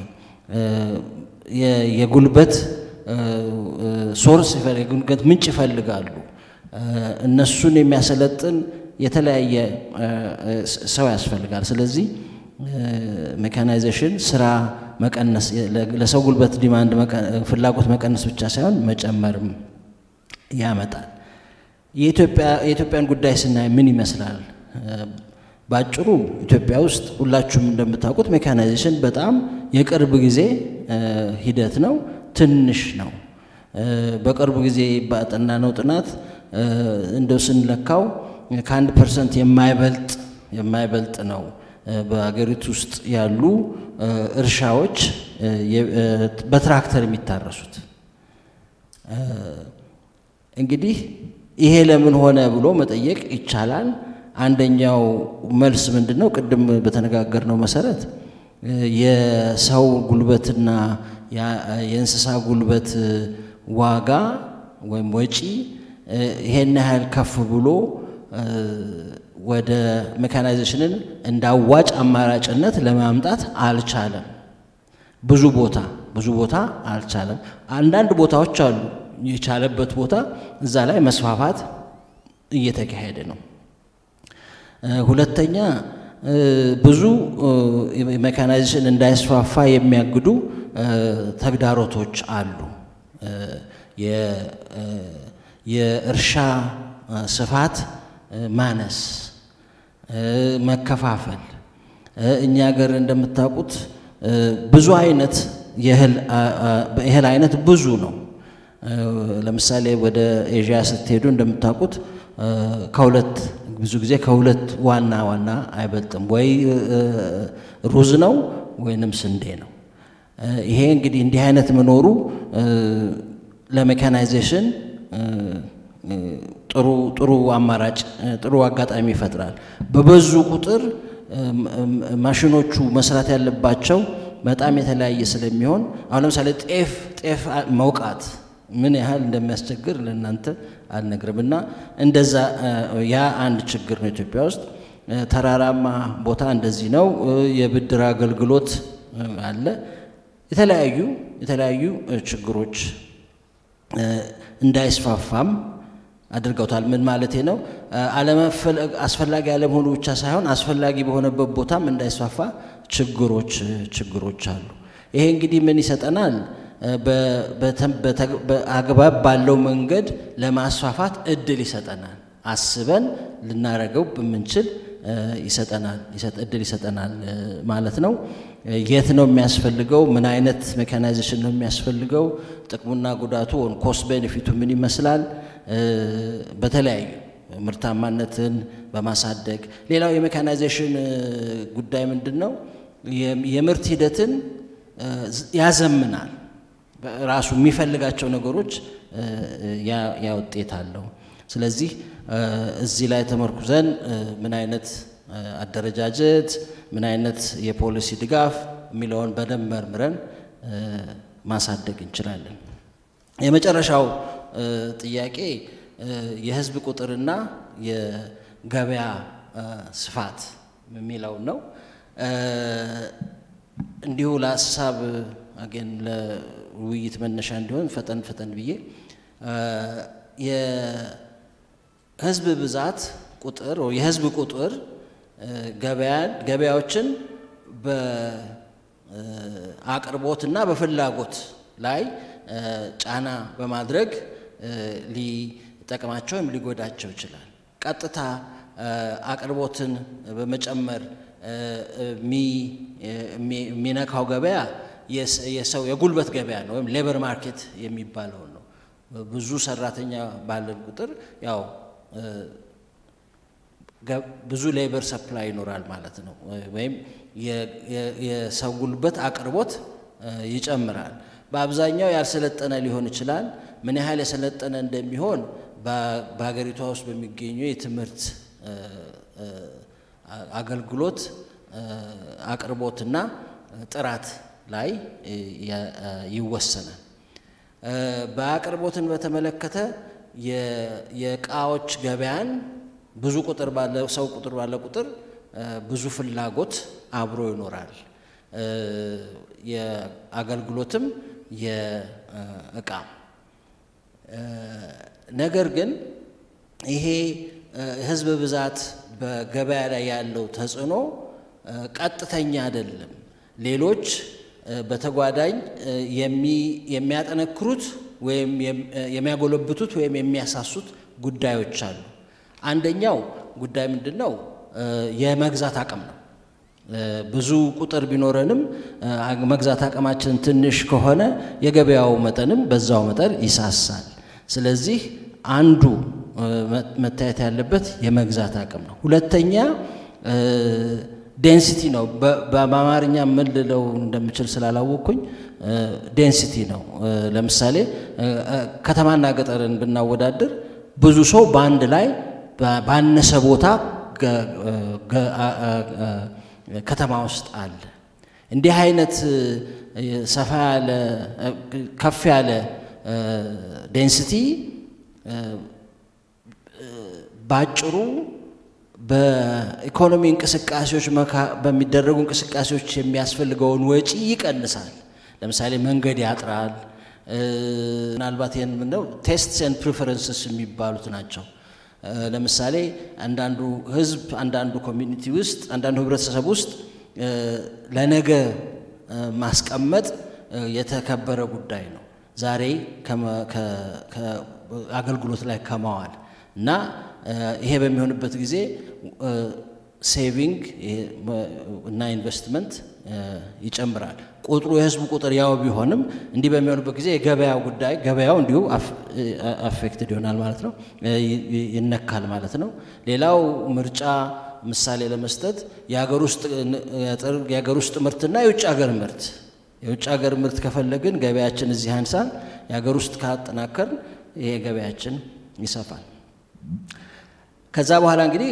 የጉልበት ሶርስ የጉልበት ምንጭ ይፈልጋሉ። እነሱን የሚያሰለጥን የተለያየ ሰው ያስፈልጋል። ስለዚህ ሜካናይዜሽን ስራ መቀነስ ለሰው ጉልበት ዲማንድ ፍላጎት መቀነስ ብቻ ሳይሆን መጨመርም ያመጣል። የኢትዮጵያን ጉዳይ ስናይ ምን ይመስላል? ባጭሩ ኢትዮጵያ ውስጥ ሁላችሁም እንደምታውቁት ሜካናይዜሽን በጣም የቅርብ ጊዜ ሂደት ነው፣ ትንሽ ነው። በቅርብ ጊዜ ባጠናነው ጥናት እንደው ስንለካው ከ1% የማይበልጥ ነው በአገሪቱ ውስጥ ያሉ እርሻዎች በትራክተር የሚታረሱት። እንግዲህ ይሄ ለምን ሆነ ብሎ መጠየቅ ይቻላል። አንደኛው መልስ ምንድነው? ቅድም በተነጋገርነው መሰረት የሰው ጉልበትና የእንስሳ ጉልበት ዋጋ ወይም ወጪ ይሄን ያህል ከፍ ብሎ ወደ ሜካናይዜሽንን እንዳዋጭ አማራጭነት ለማምጣት አልቻለም። ብዙ ቦታ አልቻለም። አንዳንድ ቦታዎች አሉ የቻለበት ቦታ፣ እዛ ላይ መስፋፋት እየተካሄደ ነው። ሁለተኛ ብዙ ሜካናይዜሽን እንዳይስፋፋ የሚያግዱ ተግዳሮቶች አሉ። የእርሻ ስፋት ማነስ፣ መከፋፈል። እኛ ሀገር እንደምታውቁት ብዙ አይነት የእህል አይነት ብዙ ነው። ለምሳሌ ወደ ኤዥያ ስትሄዱ እንደምታውቁት ብዙ ጊዜ ከሁለት ዋና አይበልጥም። ወይ ሩዝ ነው ወይንም ስንዴ ነው። ይሄ እንግዲህ እንዲህ አይነት መኖሩ ለሜካናይዜሽን ጥሩ አማራጭ ጥሩ አጋጣሚ ይፈጥራል። በበዙ ቁጥር ማሽኖቹ መስራት ያለባቸው በጣም የተለያየ ስለሚሆን አሁን ለምሳሌ ጤፍ መውቃት ምን ያህል እንደሚያስቸግር ለእናንተ አልነግርምና እንደዛ ያ አንድ ችግር ነው ኢትዮጵያ ውስጥ። ተራራማ ቦታ እንደዚህ ነው። የብድር አገልግሎት አለ። የተለያዩ ችግሮች እንዳይስፋፋም አድርገውታል። ምን ማለቴ ነው? አስፈላጊ አለመሆኑ ብቻ ሳይሆን አስፈላጊ በሆነበት ቦታም እንዳይስፋፋ ችግሮች አሉ። ይሄ እንግዲህ ምን ይሰጠናል? በአግባብ ባለው መንገድ ለማስፋፋት እድል ይሰጠናል። አስበን ልናረገው በምንችል እድል ይሰጠናል ማለት ነው። የት ነው የሚያስፈልገው? ምን አይነት ሜካናይዜሽን ነው የሚያስፈልገው? ጥቅሙና ጉዳቱ ኮስት ቤኔፊቱ ምን ይመስላል? በተለያዩ ምርታማነትን በማሳደግ ሌላው የሜካናይዜሽን ጉዳይ ምንድነው? የምርት ሂደትን ያዘምናል። ራሱ የሚፈልጋቸው ነገሮች ያውጤታለው። ስለዚህ እዚህ ላይ ተመርኩዘን ምን አይነት አደረጃጀት ምን አይነት የፖሊሲ ድጋፍ የሚለውን በደንብ መርምረን ማሳደግ እንችላለን። የመጨረሻው ጥያቄ የህዝብ ቁጥርና የገበያ ስፋት የሚለው ነው። እንዲሁ ለሐሳብ አገን ለውይይት መነሻ እንዲሆን ፈጠን ብዬ የህዝብ ብዛት ቁጥር ወይ የህዝብ ቁጥር ገበያዎችን በአቅርቦትና በፍላጎት ላይ ጫና በማድረግ ሊጠቅማቸው ሊጎዳቸው ይችላል። ቀጥታ አቅርቦትን በመጨመር ሚነካው ገበያ የሰው የጉልበት ገበያ ነው ወይም ሌበር ማርኬት የሚባለው ነው። ብዙ ሰራተኛ ባለን ቁጥር ያው ብዙ ሌበር ሰፕላይ ይኖራል ማለት ነው። ወይም የሰው ጉልበት አቅርቦት ይጨምራል። በአብዛኛው ያልሰለጠነ ሊሆን ይችላል። ምን ያህል የሰለጠነ እንደሚሆን በሀገሪቷ ውስጥ በሚገኙ የትምህርት አገልግሎት አቅርቦትና ጥራት ላይ ይወሰናል። በአቅርቦትን በተመለከተ የዕቃዎች ገበያን ብዙ ቁጥር ባለው ሰው ቁጥር ባለው ቁጥር ብዙ ፍላጎት አብሮ ይኖራል። የአገልግሎትም የዕቃ ነገር ግን ይሄ ህዝብ ብዛት በገበያ ላይ ያለው ተጽዕኖ ቀጥተኛ አይደለም። ሌሎች በተጓዳኝ የሚያጠነክሩት ወይም የሚያጎለብቱት ወይም የሚያሳሱት ጉዳዮች አሉ። አንደኛው ጉዳይ ምንድነው? የመግዛት አቅም ነው። ብዙ ቁጥር ቢኖረንም መግዛት አቅማችን ትንሽ ከሆነ የገበያው መጠንም በዛው መጠን ይሳሳል። ስለዚህ አንዱ መታየት ያለበት የመግዛት አቅም ነው። ሁለተኛ ዴንሲቲ ነው። በአማርኛ ምን ልለው እንደምችል ስላላወቅኩኝ ዴንሲቲ ነው። ለምሳሌ ከተማና ገጠርን ብናወዳደር ብዙ ሰው በአንድ ላይ ባነሰ ቦታ ከተማ ውስጥ አለ። እንዲህ አይነት ሰፋ ያለ ከፍ ያለ ዴንሲቲ ባጭሩ በኢኮኖሚ እንቅስቃሴዎች በሚደረጉ እንቅስቃሴዎች የሚያስፈልገውን ወጪ ይቀንሳል። ለምሳሌ መንገድ ያጥራል። ምናልባት ይሄን ምንድነው ቴስትስ ኤንድ ፕሪፈረንስስ የሚባሉት ናቸው። ለምሳሌ አንዳንዱ ህዝብ አንዳንዱ ኮሚኒቲ ውስጥ አንዳንዱ ህብረተሰብ ውስጥ ለነገ ማስቀመጥ የተከበረ ጉዳይ ነው። ዛሬ ከአገልግሎት ላይ ከማዋል እና ይሄ በሚሆንበት ጊዜ ሴቪንግ እና ኢንቨስትመንት ይጨምራል። ቁጥሩ የህዝቡ ቁጥር ያው ቢሆንም እንዲህ በሚሆንበት ጊዜ የገበያው ጉዳይ ገበያው እንዲሁ አፌክትድ ይሆናል ማለት ነው፣ ይነካል ማለት ነው። ሌላው ምርጫ ምሳሌ ለመስጠት የሀገር ውስጥ ምርትና የውጭ ሀገር ምርት ከፈለግን ገበያችን እዚህ አንሳል፣ የሀገር ውስጥ ካጠናከርን ይሄ ገበያችን ይሰፋል። ከዛ በኋላ እንግዲህ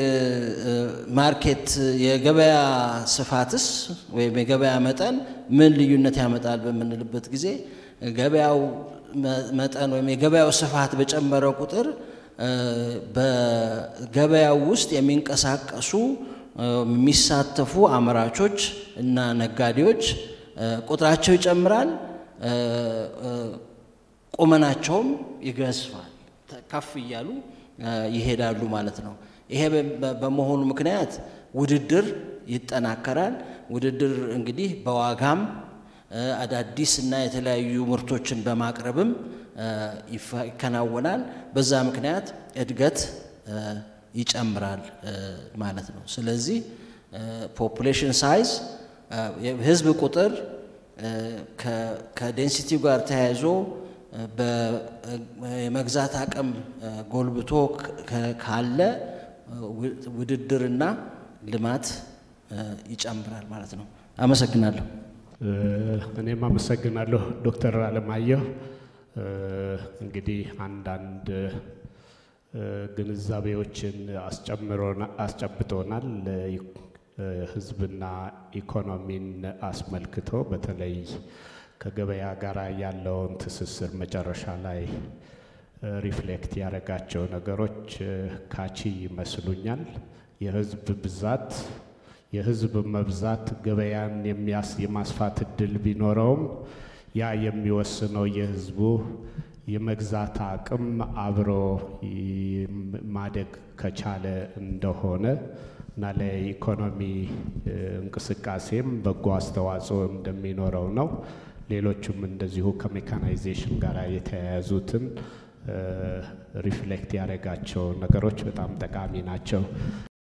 ማርኬት የገበያ ስፋትስ ወይም የገበያ መጠን ምን ልዩነት ያመጣል በምንልበት ጊዜ ገበያው መጠን ወይም የገበያው ስፋት በጨመረ ቁጥር በገበያው ውስጥ የሚንቀሳቀሱ የሚሳተፉ አምራቾች እና ነጋዴዎች ቁጥራቸው ይጨምራል፣ ቁመናቸውም ይገዝፋል፣ ከፍ እያሉ ይሄዳሉ ማለት ነው። ይሄ በመሆኑ ምክንያት ውድድር ይጠናከራል። ውድድር እንግዲህ በዋጋም አዳዲስ እና የተለያዩ ምርቶችን በማቅረብም ይከናወናል። በዛ ምክንያት እድገት ይጨምራል ማለት ነው። ስለዚህ ፖፑሌሽን ሳይዝ የህዝብ ቁጥር ከዴንሲቲው ጋር ተያይዞ በመግዛት አቅም ጎልብቶ ካለ ውድድርና ልማት ይጨምራል ማለት ነው። አመሰግናለሁ። እኔም አመሰግናለሁ ዶክተር አለማየሁ። እንግዲህ አንዳንድ ግንዛቤዎችን አስጨብጦናል። ህዝብና ኢኮኖሚን አስመልክቶ በተለይ ከገበያ ጋር ያለውን ትስስር መጨረሻ ላይ ሪፍሌክት ያደረጋቸው ነገሮች ካቺ ይመስሉኛል። የህዝብ ብዛት የህዝብ መብዛት ገበያን የማስፋት እድል ቢኖረውም ያ የሚወስነው የህዝቡ የመግዛት አቅም አብሮ ማደግ ከቻለ እንደሆነ እና ለኢኮኖሚ እንቅስቃሴም በጎ አስተዋጽኦ እንደሚኖረው ነው። ሌሎቹም እንደዚሁ ከሜካናይዜሽን ጋር የተያያዙትን ሪፍሌክት ያደረጋቸው ነገሮች በጣም ጠቃሚ ናቸው።